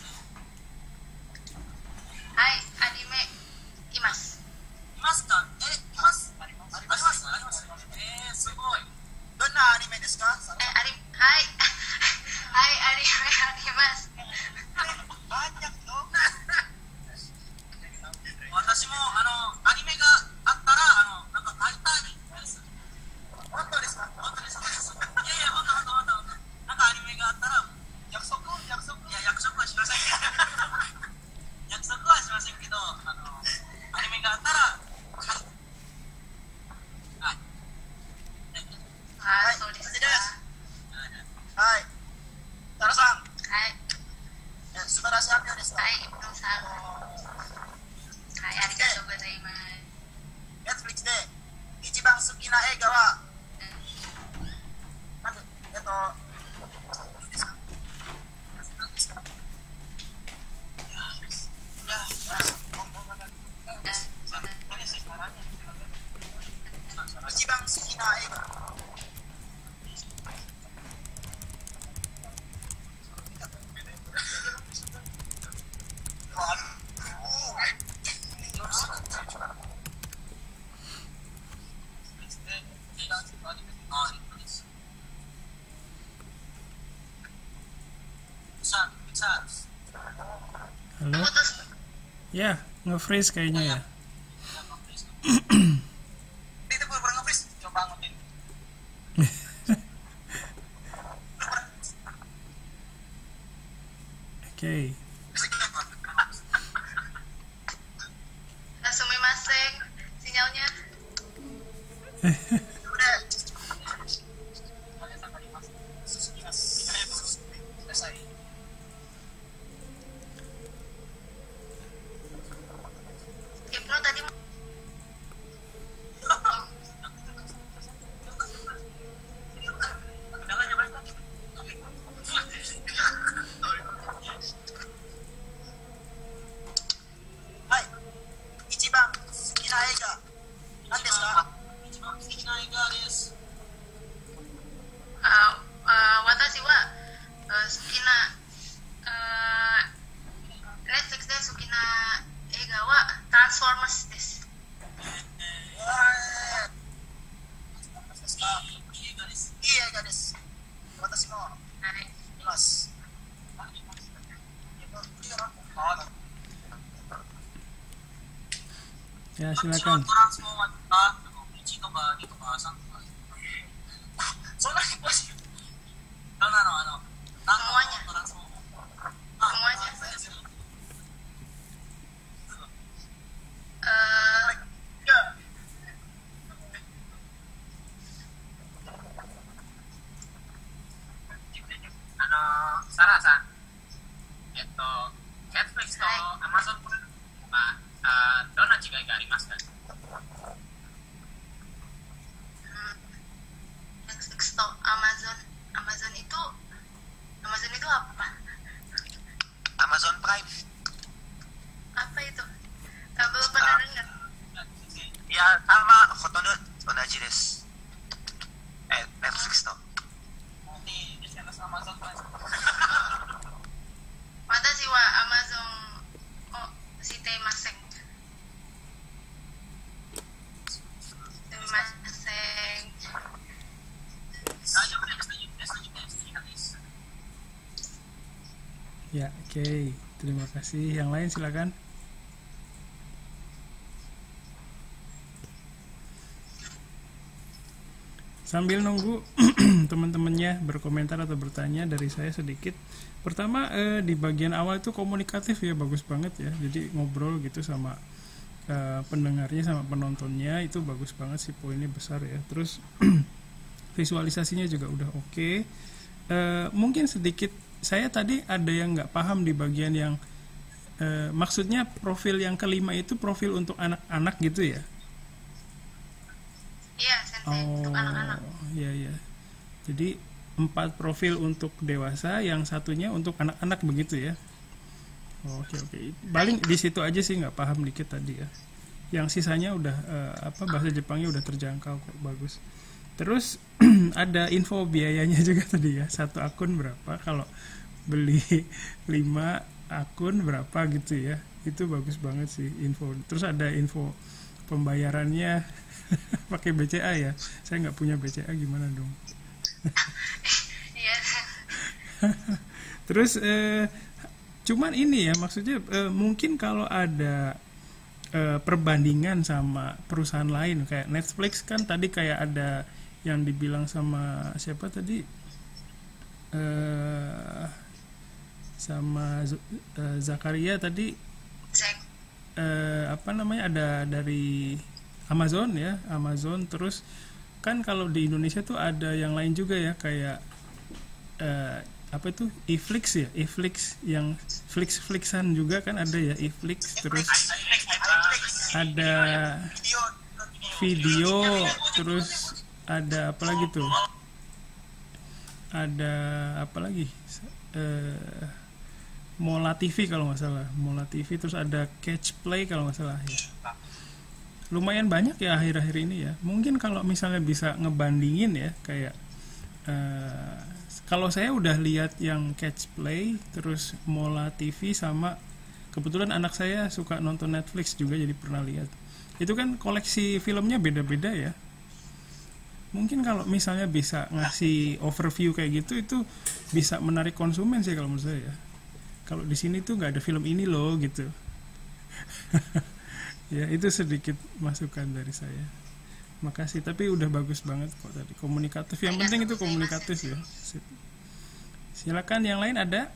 C: はい、アニメいます。
F: いますか？え、います？あります。あります。あります。えー、すごい。どんなアニメですか？
C: え、あり、はい、はい、アニメあります。
F: 私もあのアニメがあったらあのなんか会いたいです。本当ですか？本当です。いやいや本当本当本当。なんかアニメがあったら約束約束いや約束はしません。約束はしませんけどあのアニメがあったらはい。はい。
C: あー、そうですか。
F: はい。タロさん、
C: はい、
F: え素晴らしい発表でした。
C: はい、イプノさん。はい、ありがとうございます。
F: ネットフリックスで一番好きな映画はなんでえっといいですか？何ですか？いやいや一番好きな映画。
A: Halo?
C: Putus.
A: Ya, nge-freeze kayaknya ya.
F: Itu pura-pura nge-freeze, coba anggutin.
A: Oke.
C: Sumimasen, sinyalnya. Ibnu tadi
F: はい。一番好きな映画何ですか？一番好きな映画です。
C: uh, uh, watashi wa uh, suki na uh, Netflix de suki na eiga wa Transformers desu.
F: ですか？いい映画です。いい映画です。私も
C: Hai.
F: 見ます。
A: Ya,
F: 私は
A: silakan.
F: トランスフォーマーとかいちとかにとかさんとかそんなに詳しい？どんなのあの何の
C: Semuanya.
F: トランスフォーマー？
C: Semuanya.
F: そうですよ。
C: Uh,
F: あのー、サラさん、えっと、Netflix と Amazon は、あどんな違いがありますか？
C: Netflix to Amazon. Amazon itu Amazon itu apa?
B: Amazon Prime.
C: Apa itu? Uh, belum pernah dengar.
B: いや、あまあほとんど同じです。え、Netflix と。
F: Di di channel Amazon Prime.
C: Watashi wa Amazon o shiteimasen. Sumimasen.
F: 大丈夫です。大丈夫です。大丈夫です。いいです。
A: Ya, oke. Terima kasih. Yang lain silakan. Sambil nunggu teman-temannya berkomentar atau bertanya, dari saya sedikit. Pertama, eh, di bagian awal itu komunikatif ya, bagus banget ya. Jadi ngobrol gitu sama uh, pendengarnya sama penontonnya, itu bagus banget sih, poinnya besar ya. Terus visualisasinya juga udah oke. Okay. Uh, mungkin sedikit saya tadi ada yang nggak paham di bagian yang uh, maksudnya profil yang kelima itu profil untuk anak-anak gitu ya?
C: Iya, sensei, untuk anak-anak.
A: Iya, iya. Jadi empat profil untuk dewasa, yang satunya untuk anak-anak begitu ya? Oke, oke. Paling di situ aja sih nggak paham dikit tadi ya. Yang sisanya udah uh, apa bahasa Jepangnya udah terjangkau kok, bagus. Terus ada info biayanya juga tadi ya. Satu akun berapa? Kalau beli lima akun berapa gitu ya? Itu bagus banget sih info. Terus ada info pembayarannya pakai B C A ya. Saya nggak punya B C A, gimana dong?
C: Iya.
A: Terus eh, cuman ini ya maksudnya eh, mungkin kalau ada eh, perbandingan sama perusahaan lain kayak Netflix kan tadi kayak ada yang dibilang sama siapa tadi eh, sama eh, Zakaria tadi eh, apa namanya ada dari Amazon ya, Amazon. Terus kan kalau di Indonesia tuh ada yang lain juga ya kayak uh, apa itu Iflix ya, Iflix yang Flix-Flixan juga kan ada ya, Iflix. Terus ada video, terus ada apa lagi tuh? Ada apa lagi? Uh, Mola T V kalau nggak salah, Mola T V. Terus ada Catch Play kalau nggak salah ya. Lumayan banyak ya akhir-akhir ini ya. Mungkin kalau misalnya bisa ngebandingin ya kayak uh, kalau saya udah lihat yang Catch Play, terus Mola T V, sama kebetulan anak saya suka nonton Netflix juga jadi pernah lihat. Itu kan koleksi filmnya beda-beda ya. Mungkin kalau misalnya bisa ngasih overview kayak gitu itu bisa menarik konsumen sih kalau menurut saya. Kalau di sini tuh nggak ada film ini loh gitu. Ya itu sedikit masukan dari saya. Makasih, tapi udah bagus banget kok tadi, komunikatif. Yang penting itu komunikatif ya. Silakan yang lain ada.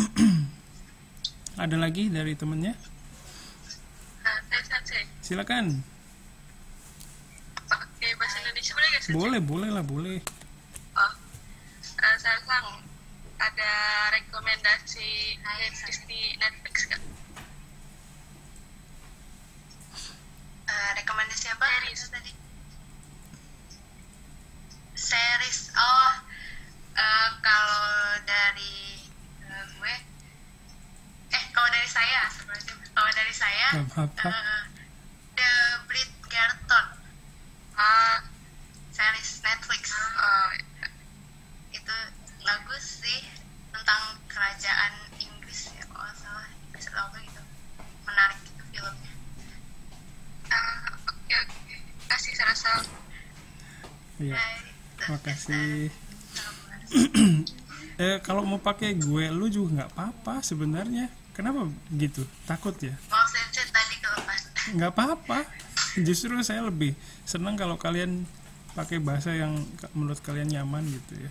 A: Ada lagi dari temennya? Silakan.
C: Pakai bahasa Indonesia boleh gak sih?
A: Boleh, boleh lah, boleh.
C: Oh, uh, Sarsang, ada rekomendasi Netflix di Netflix gak? Uh, rekomendasi apa? Series tadi. Series, oh, uh, kalau dari uh, gue, eh kalau dari saya sebenarnya, kalau dari saya,
A: Apa-apa.
C: uh, The Bridgerton, uh, series Netflix, uh, itu bagus sih, tentang kerajaan Inggris ya kalau nggak salah, Inggris atau apa gitu, menarik gitu filmnya. Uh, oke oke, kasih serasa.
A: Iya. Makasih. eh kalau mau pakai gue lu juga nggak apa-apa sebenarnya. Kenapa gitu? Takut ya?
C: Mau sensei tadi kelepas.
A: Nggak apa-apa. Justru saya lebih senang kalau kalian pakai bahasa yang menurut kalian nyaman gitu ya.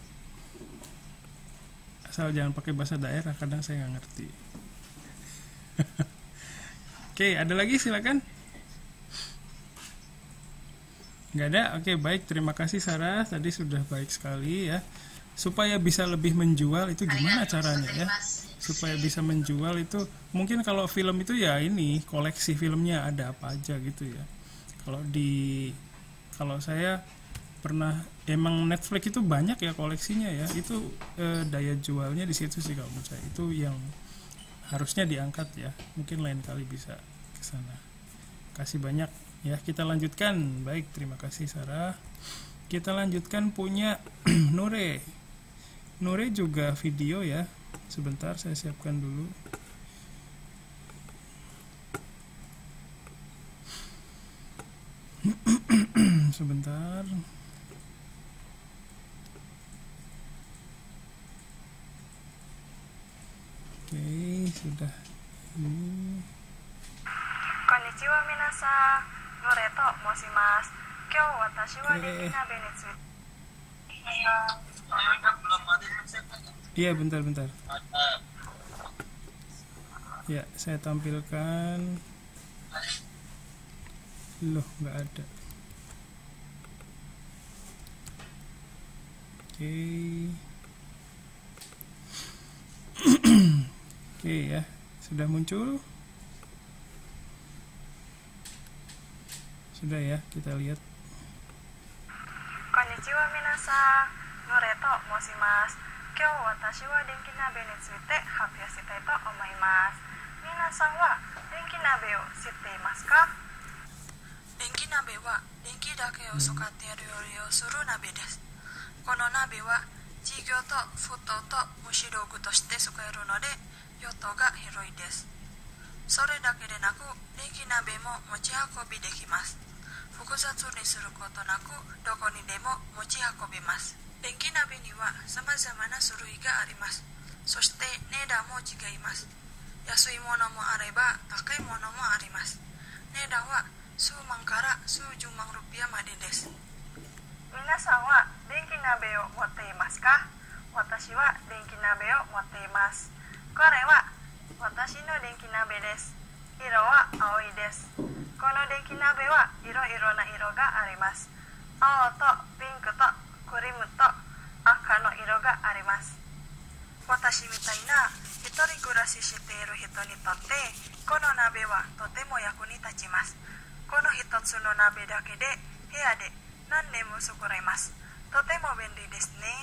A: Asal jangan pakai bahasa daerah, kadang saya nggak ngerti. Oke, ada lagi silakan. Nggak ada? Oke, baik. Terima kasih Sarah. Tadi sudah baik sekali ya. Supaya bisa lebih menjual itu gimana caranya ya? Supaya bisa menjual itu mungkin kalau film itu ya ini koleksi filmnya ada apa aja gitu ya. Kalau di kalau saya pernah emang Netflix itu banyak ya koleksinya ya. Itu eh, daya jualnya di situ sih kalau menurut saya. Itu yang harusnya diangkat ya. Mungkin lain kali bisa ke sana. Kasih banyak. Ya, kita lanjutkan. Baik, terima kasih Sarah. Kita lanjutkan punya Nure. Nure juga video ya. Sebentar saya siapkan dulu. Sebentar. Oke, sudah. Ini.
G: Konnichiwa minasan. Nure to moshimasu. Kyou watashi wa Minabe ni tsuite.
F: belum ada
A: Iya, bentar-bentar. Ya, saya tampilkan. Loh, nggak ada. Oke. Oke ya, sudah muncul. Sudah ya, kita lihat.
G: Konnichiwa minasan, Nore to moshimasu. Kyou watashi wa denki nabe ni tsuite happyou shitai to omoimasu. Minasan wa denki nabe o shitte imasu ka? Denki nabe wa denki dake o sokatte ryori o suru nabe desu. Kono nabe wa jigyo to futo to mushi dogu to shite sukaeru node yoto ga hiroi desu. Sore dake de naku denki nabe mo mochi hakobi dekimasu. Fukusatsu ni suru koto naku doko ni de mo mochi hakobimasu. Denki nabe ni wa samazama na surui ga arimasu. Soshite neda mo chigaimasu. Yasui mono mo areba takai mono mo arimasu. Neda wa数万から数十万ルピアまでです。皆さんは電気鍋を持っていますか？私は電気鍋を持っています。これは私の電気鍋です。色は青いです。この電気鍋はいろいろな色があります。青とピンクとクリームと赤の色があります。私みたいな一人暮らししている人にとってこの鍋はとても役に立ちます。この一つの鍋だけで部屋で何年も作れます。とても便利ですね。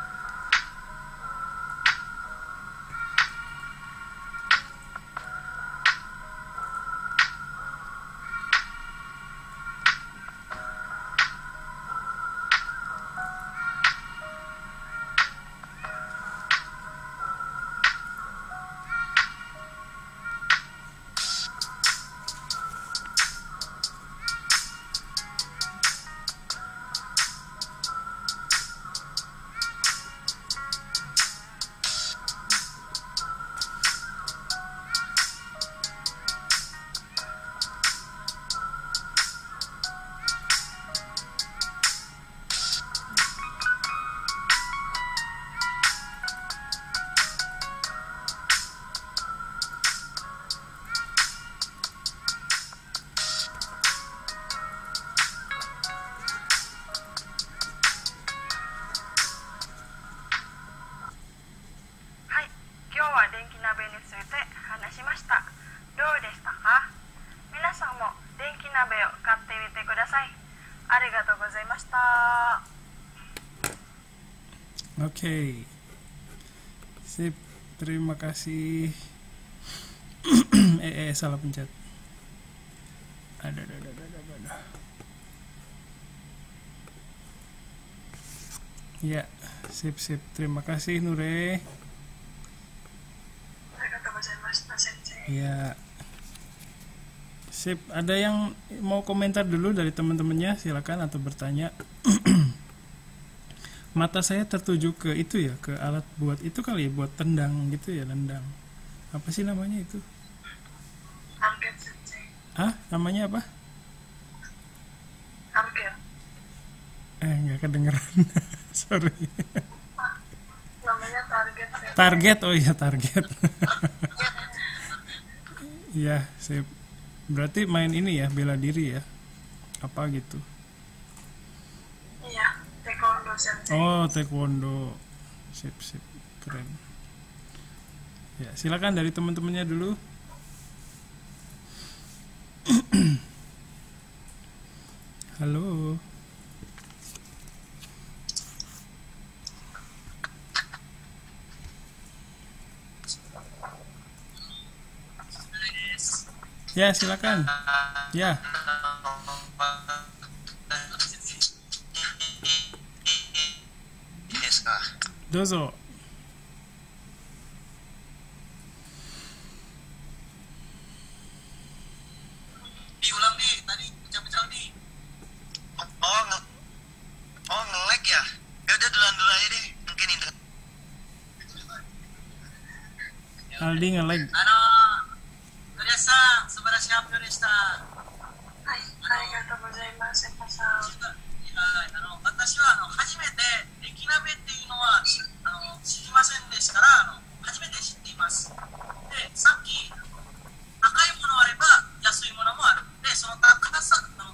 A: Oke, okay. Sip, terima kasih. eh, eh, salah pencet. Ada, ada, ada, ada, ada. Ya, sip, sip. Terima kasih Nure. Ya, sip. Ada yang mau komentar dulu dari teman-temannya? Silakan atau bertanya. Mata saya tertuju ke itu ya, ke alat buat itu kali ya, buat tendang gitu ya, tendang. Apa sih namanya itu?
G: Target.
A: Ah, namanya apa?
G: Target.
A: Eh, nggak kedengeran. Sorry.
G: Namanya target.
A: Target, oh iya target. Iya, sip. Berarti main ini ya, bela diri ya? Apa gitu? Oh, taekwondo. Sip, sip. Keren. Ya, silakan dari teman-temannya dulu. Halo. Ya, silakan. Ya. Dozo.
F: Diulang nih, tadi pecah-pecah nih.
B: Oh, nge oh nge-lag ya? Ya udah duluan dulu aja deh, mungkin ini.
A: Aldi nge-lag.
F: Ano, Teresa, subarashi happyo deshita.
G: Hai, arigatou gozaimasu, Senpai-san.
F: あの私はあの初めて電気鍋っていうのはあの知りませんでしたからあの初めて知っています。で、さっき高いものあれば安いものもある。で、その高さの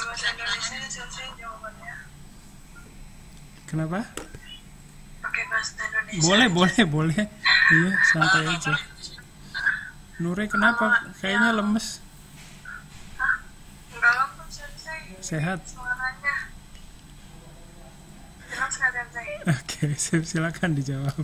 G: bahasa Indonesia ya sensei jawabannya.
A: Kenapa?
G: Pakai bahasa Indonesia.
A: Boleh, boleh, boleh. Iya, santai aja. Nure kenapa? Kayaknya lemes.
G: Hah? Enggak lemes sensei.
A: Sehat.
G: Suaranya. Jelas nggak sensei?
A: Oke, sip, silakan dijawab.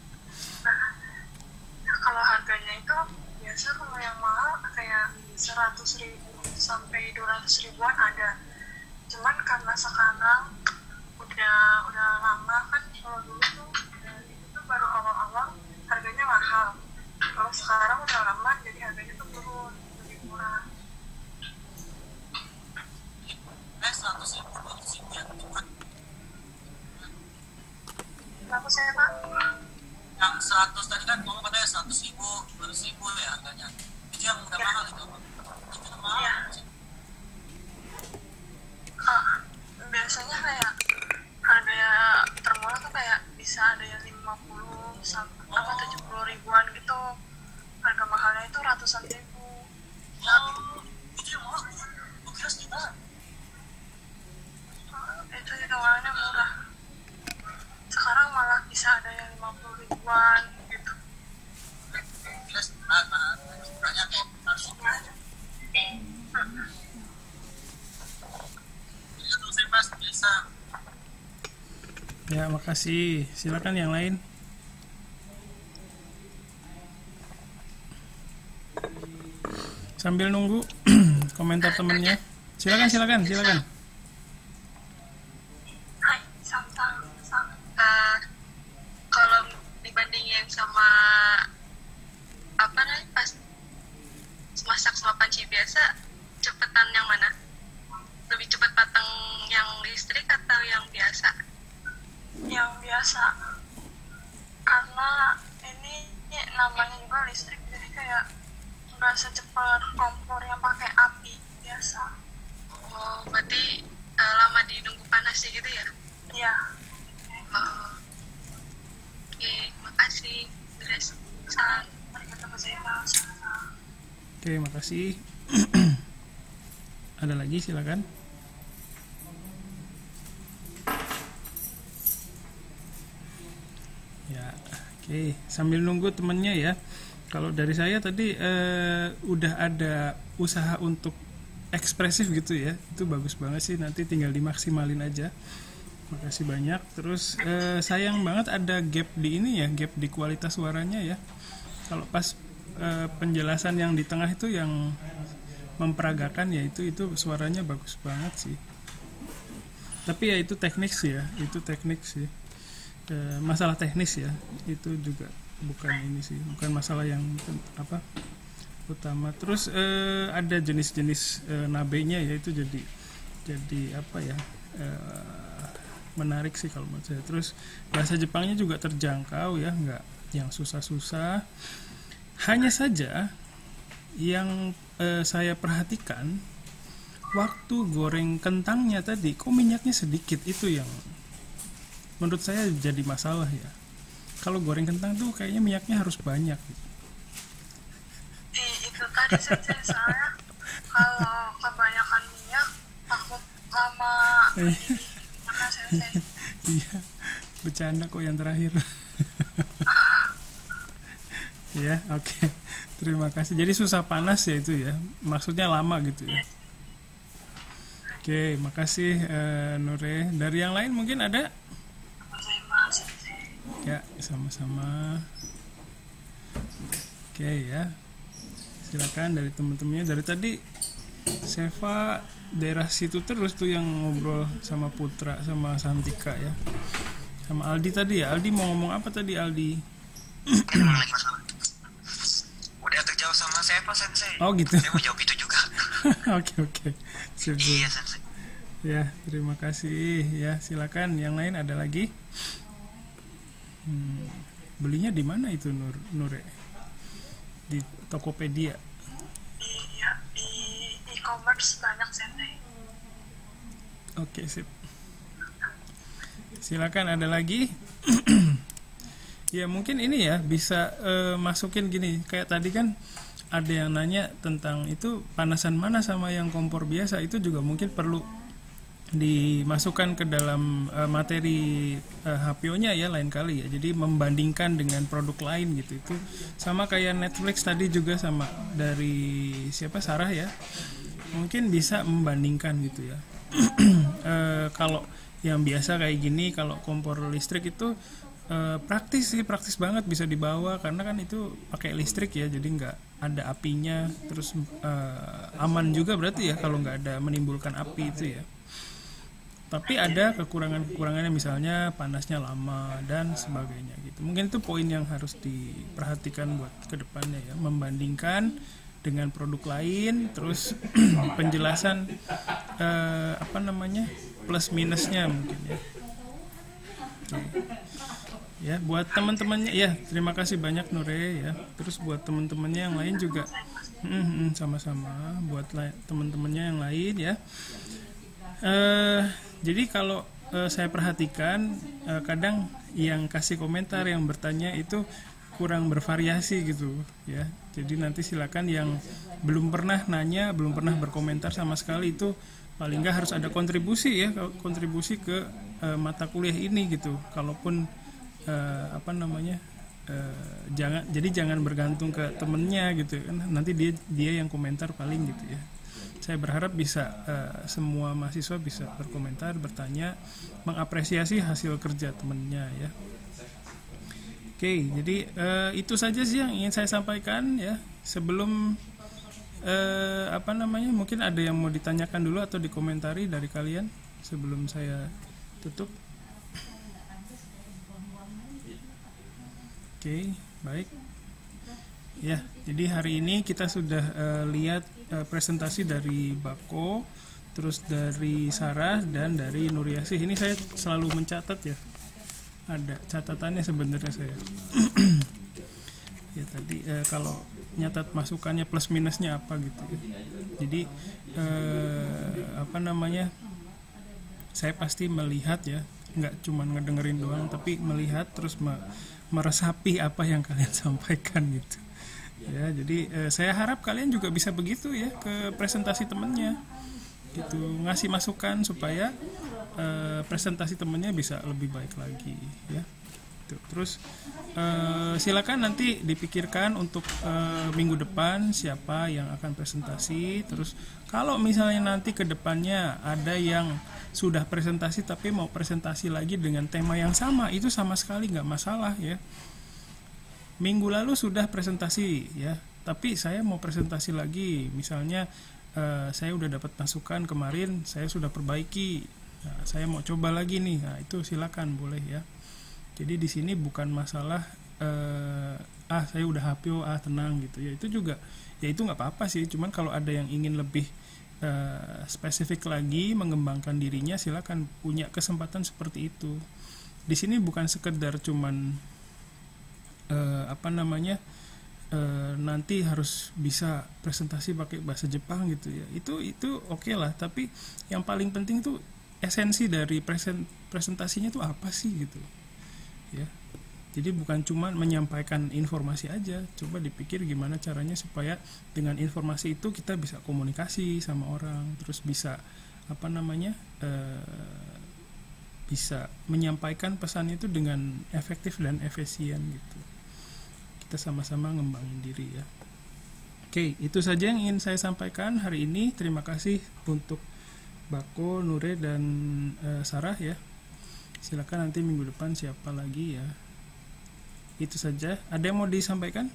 G: Nah, kalau harganya itu biasa kalau yang mahal kayak seratus ribu sampai dua ratus ribuan ada. Cuman karena sekarang udah udah lama kan, kalau dulu tuh eh, itu tuh baru awal-awal harganya mahal. Kalau sekarang udah lama jadi harganya tuh turun lebih murah.
F: Eh, seratus ribu, seratus ribu ya.
G: Kenapa saya pak?
F: Yang seratus tadi kan kamu katanya seratus ribu, dua ratus ribu ya harganya. Itu yang udah
G: Ya.
F: mahal itu. Itu udah mahal.
G: Ya. Ah, biasanya kayak harga termurah tuh kayak bisa ada yang lima puluh sampai apa tujuh puluh ribuan gitu. Harga mahalnya itu ratusan ribu.
F: Oh, itu yang mahal. Gue kira sekitar.
G: Ah, itu juga awalnya murah. Sekarang malah bisa ada yang lima puluh ribuan gitu.
F: Kira sekitar. Nah, ukurannya kayak seratus ribu. Jadi itu saya pas biasa.
A: Ya, makasih. Silakan yang lain. Sambil nunggu komentar temennya. Silakan, silakan, silakan.
G: Hai, sama sama.
C: Eh, kalau dibandingin sama apa namanya pas masak sama panci biasa, cepetan yang mana? Lebih cepat matang yang listrik atau yang biasa?
G: Yang biasa. Karena ini namanya juga listrik, jadi kayak nggak secepat kompor yang pakai api biasa.
C: Oh, berarti eh, lama di nunggu panas sih gitu ya?
G: Iya.
C: Oh. Oke, makasih. Terus, salam.
G: Arigatou gozaimasu.
A: Oke, makasih. Ada lagi, silakan. Ya, oke. Sambil nunggu temennya ya. Kalau dari saya tadi eh, udah ada usaha untuk ekspresif gitu ya. Itu bagus banget sih. Nanti tinggal dimaksimalin aja. Makasih banyak. Terus eh, sayang banget ada gap di ini ya, gap di kualitas suaranya ya. Kalau pas eh, penjelasan yang di tengah itu yang memperagakan ya itu itu suaranya bagus banget sih. Tapi ya itu teknik sih ya, itu teknik sih. E, masalah teknis ya, itu juga bukan ini sih, bukan masalah yang apa utama. Terus e, ada jenis-jenis e, nabenya ya itu jadi jadi apa ya e, menarik sih kalau menurut saya. Terus bahasa Jepangnya juga terjangkau ya, nggak yang susah-susah. Hanya saja yang e, saya perhatikan waktu goreng kentangnya tadi, kok minyaknya sedikit, itu yang menurut saya jadi masalah ya. Kalau goreng kentang tuh kayaknya minyaknya harus banyak.
G: I, itu tadi saja saya kalau kebanyakan minyak takut lama mendidih. Maka saya
A: Iya, bercanda kok yang terakhir. Ya, oke. Okay. Terima kasih. Jadi susah panas ya itu ya. Maksudnya lama gitu ya. Oke, makasih uh, Nure. Dari yang lain mungkin ada? Ya, sama-sama. Oke ya. Silakan dari teman-temannya. Dari tadi Seva daerah situ terus tuh yang ngobrol sama Putra sama Santika ya. Sama Aldi tadi ya. Aldi mau ngomong apa tadi Aldi?
B: Udah terjawab sama Seva Sensei.
A: Oh gitu.
B: Saya mau jawab itu juga.
A: Oke oke. Sip, sip.
B: Iya Sensei.
A: Ya, terima kasih. Ya, silakan. Yang lain ada lagi? Hmm, belinya di mana itu Nur Nure? Di Tokopedia.
G: Iya, di e-commerce banyak sendiri.
A: Oke, sip. Silakan ada lagi? Ya, mungkin ini ya bisa uh, masukin gini. Kayak tadi kan ada yang nanya tentang itu panasan mana sama yang kompor biasa, itu juga mungkin perlu dimasukkan ke dalam uh, materi uh, H P O-nya ya lain kali ya. Jadi membandingkan dengan produk lain gitu. Itu sama kayak Netflix tadi juga sama dari siapa Sarah ya. Mungkin bisa membandingkan gitu ya. uh, kalau yang biasa kayak gini, kalau kompor listrik itu uh, praktis sih, praktis banget bisa dibawa karena kan itu pakai listrik ya, jadi nggak ada apinya, terus uh, aman juga berarti ya kalau nggak ada menimbulkan api itu ya. Tapi ada kekurangan-kekurangannya, misalnya panasnya lama dan sebagainya gitu. Mungkin itu poin yang harus diperhatikan buat kedepannya ya, membandingkan dengan produk lain, terus penjelasan eh, apa namanya plus minusnya mungkin ya. Oke. Ya buat teman-temannya ya, terima kasih banyak Nure ya. Terus buat teman-temannya yang lain juga hmm, sama-sama buat teman-temannya yang lain ya. Eh, jadi kalau eh, saya perhatikan eh, kadang yang kasih komentar, yang bertanya itu kurang bervariasi gitu ya. Jadi nanti silakan yang belum pernah nanya, belum pernah berkomentar sama sekali, itu paling nggak harus ada kontribusi ya, kontribusi ke uh, mata kuliah ini gitu. Kalaupun uh, apa namanya uh, jangan, jadi jangan bergantung ke temennya gitu kan. Nanti dia dia yang komentar paling gitu ya. Saya berharap bisa uh, semua mahasiswa bisa berkomentar, bertanya, mengapresiasi hasil kerja temennya ya. Oke, jadi uh, itu saja sih yang ingin saya sampaikan ya. Sebelum uh, apa namanya, mungkin ada yang mau ditanyakan dulu atau dikomentari dari kalian sebelum saya tutup. Oke, baik. Ya, jadi hari ini kita sudah uh, lihat uh, presentasi dari Bako, terus dari Sarah dan dari Nuriasih. Ini saya selalu mencatat ya. Ada catatannya sebenarnya saya. Ya tadi eh, kalau nyatat masukannya plus minusnya apa gitu ya. Jadi eh, apa namanya, saya pasti melihat ya, nggak cuma ngedengerin doang, tapi melihat terus me- meresapi apa yang kalian sampaikan gitu. Ya jadi eh, saya harap kalian juga bisa begitu ya ke presentasi temennya gitu, ngasih masukan supaya Uh, presentasi temennya bisa lebih baik lagi ya. Tuh. Terus uh, silakan nanti dipikirkan untuk uh, minggu depan siapa yang akan presentasi. Terus kalau misalnya nanti ke depannya ada yang sudah presentasi tapi mau presentasi lagi dengan tema yang sama, itu sama sekali nggak masalah ya. Minggu lalu sudah presentasi ya, tapi saya mau presentasi lagi, misalnya uh, saya udah dapat masukan kemarin, saya sudah perbaiki. Nah, saya mau coba lagi nih, nah itu silakan boleh ya. Jadi di sini bukan masalah eh, ah saya udah H P O ah tenang gitu ya, itu juga ya itu nggak apa-apa sih. Cuman kalau ada yang ingin lebih eh, spesifik lagi mengembangkan dirinya, silakan, punya kesempatan seperti itu. Di sini bukan sekedar cuman eh, apa namanya eh, nanti harus bisa presentasi pakai bahasa Jepang gitu ya. Itu itu oke okay lah, tapi yang paling penting tuh esensi dari present, presentasinya itu apa sih gitu ya. Jadi bukan cuma menyampaikan informasi aja, coba dipikir gimana caranya supaya dengan informasi itu kita bisa komunikasi sama orang, terus bisa apa namanya eh, bisa menyampaikan pesan itu dengan efektif dan efisien gitu. Kita sama-sama ngembangin diri ya. Oke, itu saja yang ingin saya sampaikan hari ini. Terima kasih untuk Bako, Nure, dan e, Sarah ya. Silakan nanti minggu depan siapa lagi ya. Itu saja. Ada yang mau disampaikan?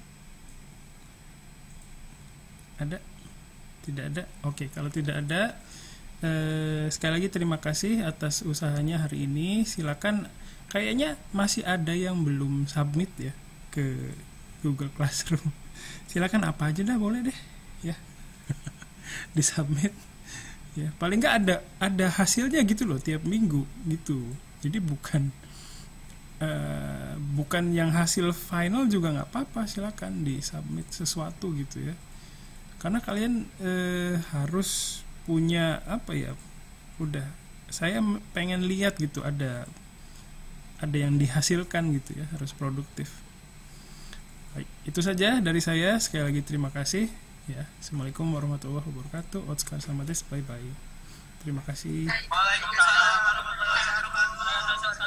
A: Ada? Tidak ada? Oke, kalau tidak ada, e, sekali lagi terima kasih atas usahanya hari ini. Silakan, kayaknya masih ada yang belum submit ya ke Google Classroom. Silakan apa aja dah boleh deh ya. Disubmit. Ya, paling nggak ada ada hasilnya gitu loh tiap minggu gitu. Jadi bukan uh, bukan yang hasil final juga nggak apa-apa, silakan disubmit sesuatu gitu ya. Karena kalian uh, harus punya apa ya? Udah, saya pengen lihat gitu ada ada yang dihasilkan gitu ya, harus produktif. Baik, itu saja dari saya. Sekali lagi terima kasih. Ya, assalamualaikum warahmatullahi wabarakatuh. Otskar sama des, bye bye. Terima kasih.
F: Waalaikumsalam warahmatullahi wabarakatuh.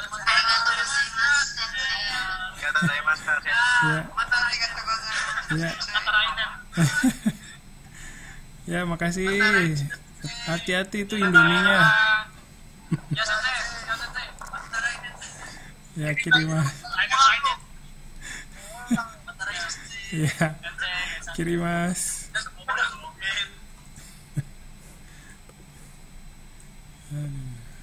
B: Arigatou gozaimasu, sensei.
A: Ya,
F: Mata arigatou gozaimasu.
A: ya, ya, makasih. Hati-hati itu Indominya.
F: Ya sensei, ya sensei. Mata arigatou.
A: Ya, kirimas.
F: Mata arigatou.
A: Ya, kirimas. Aduh.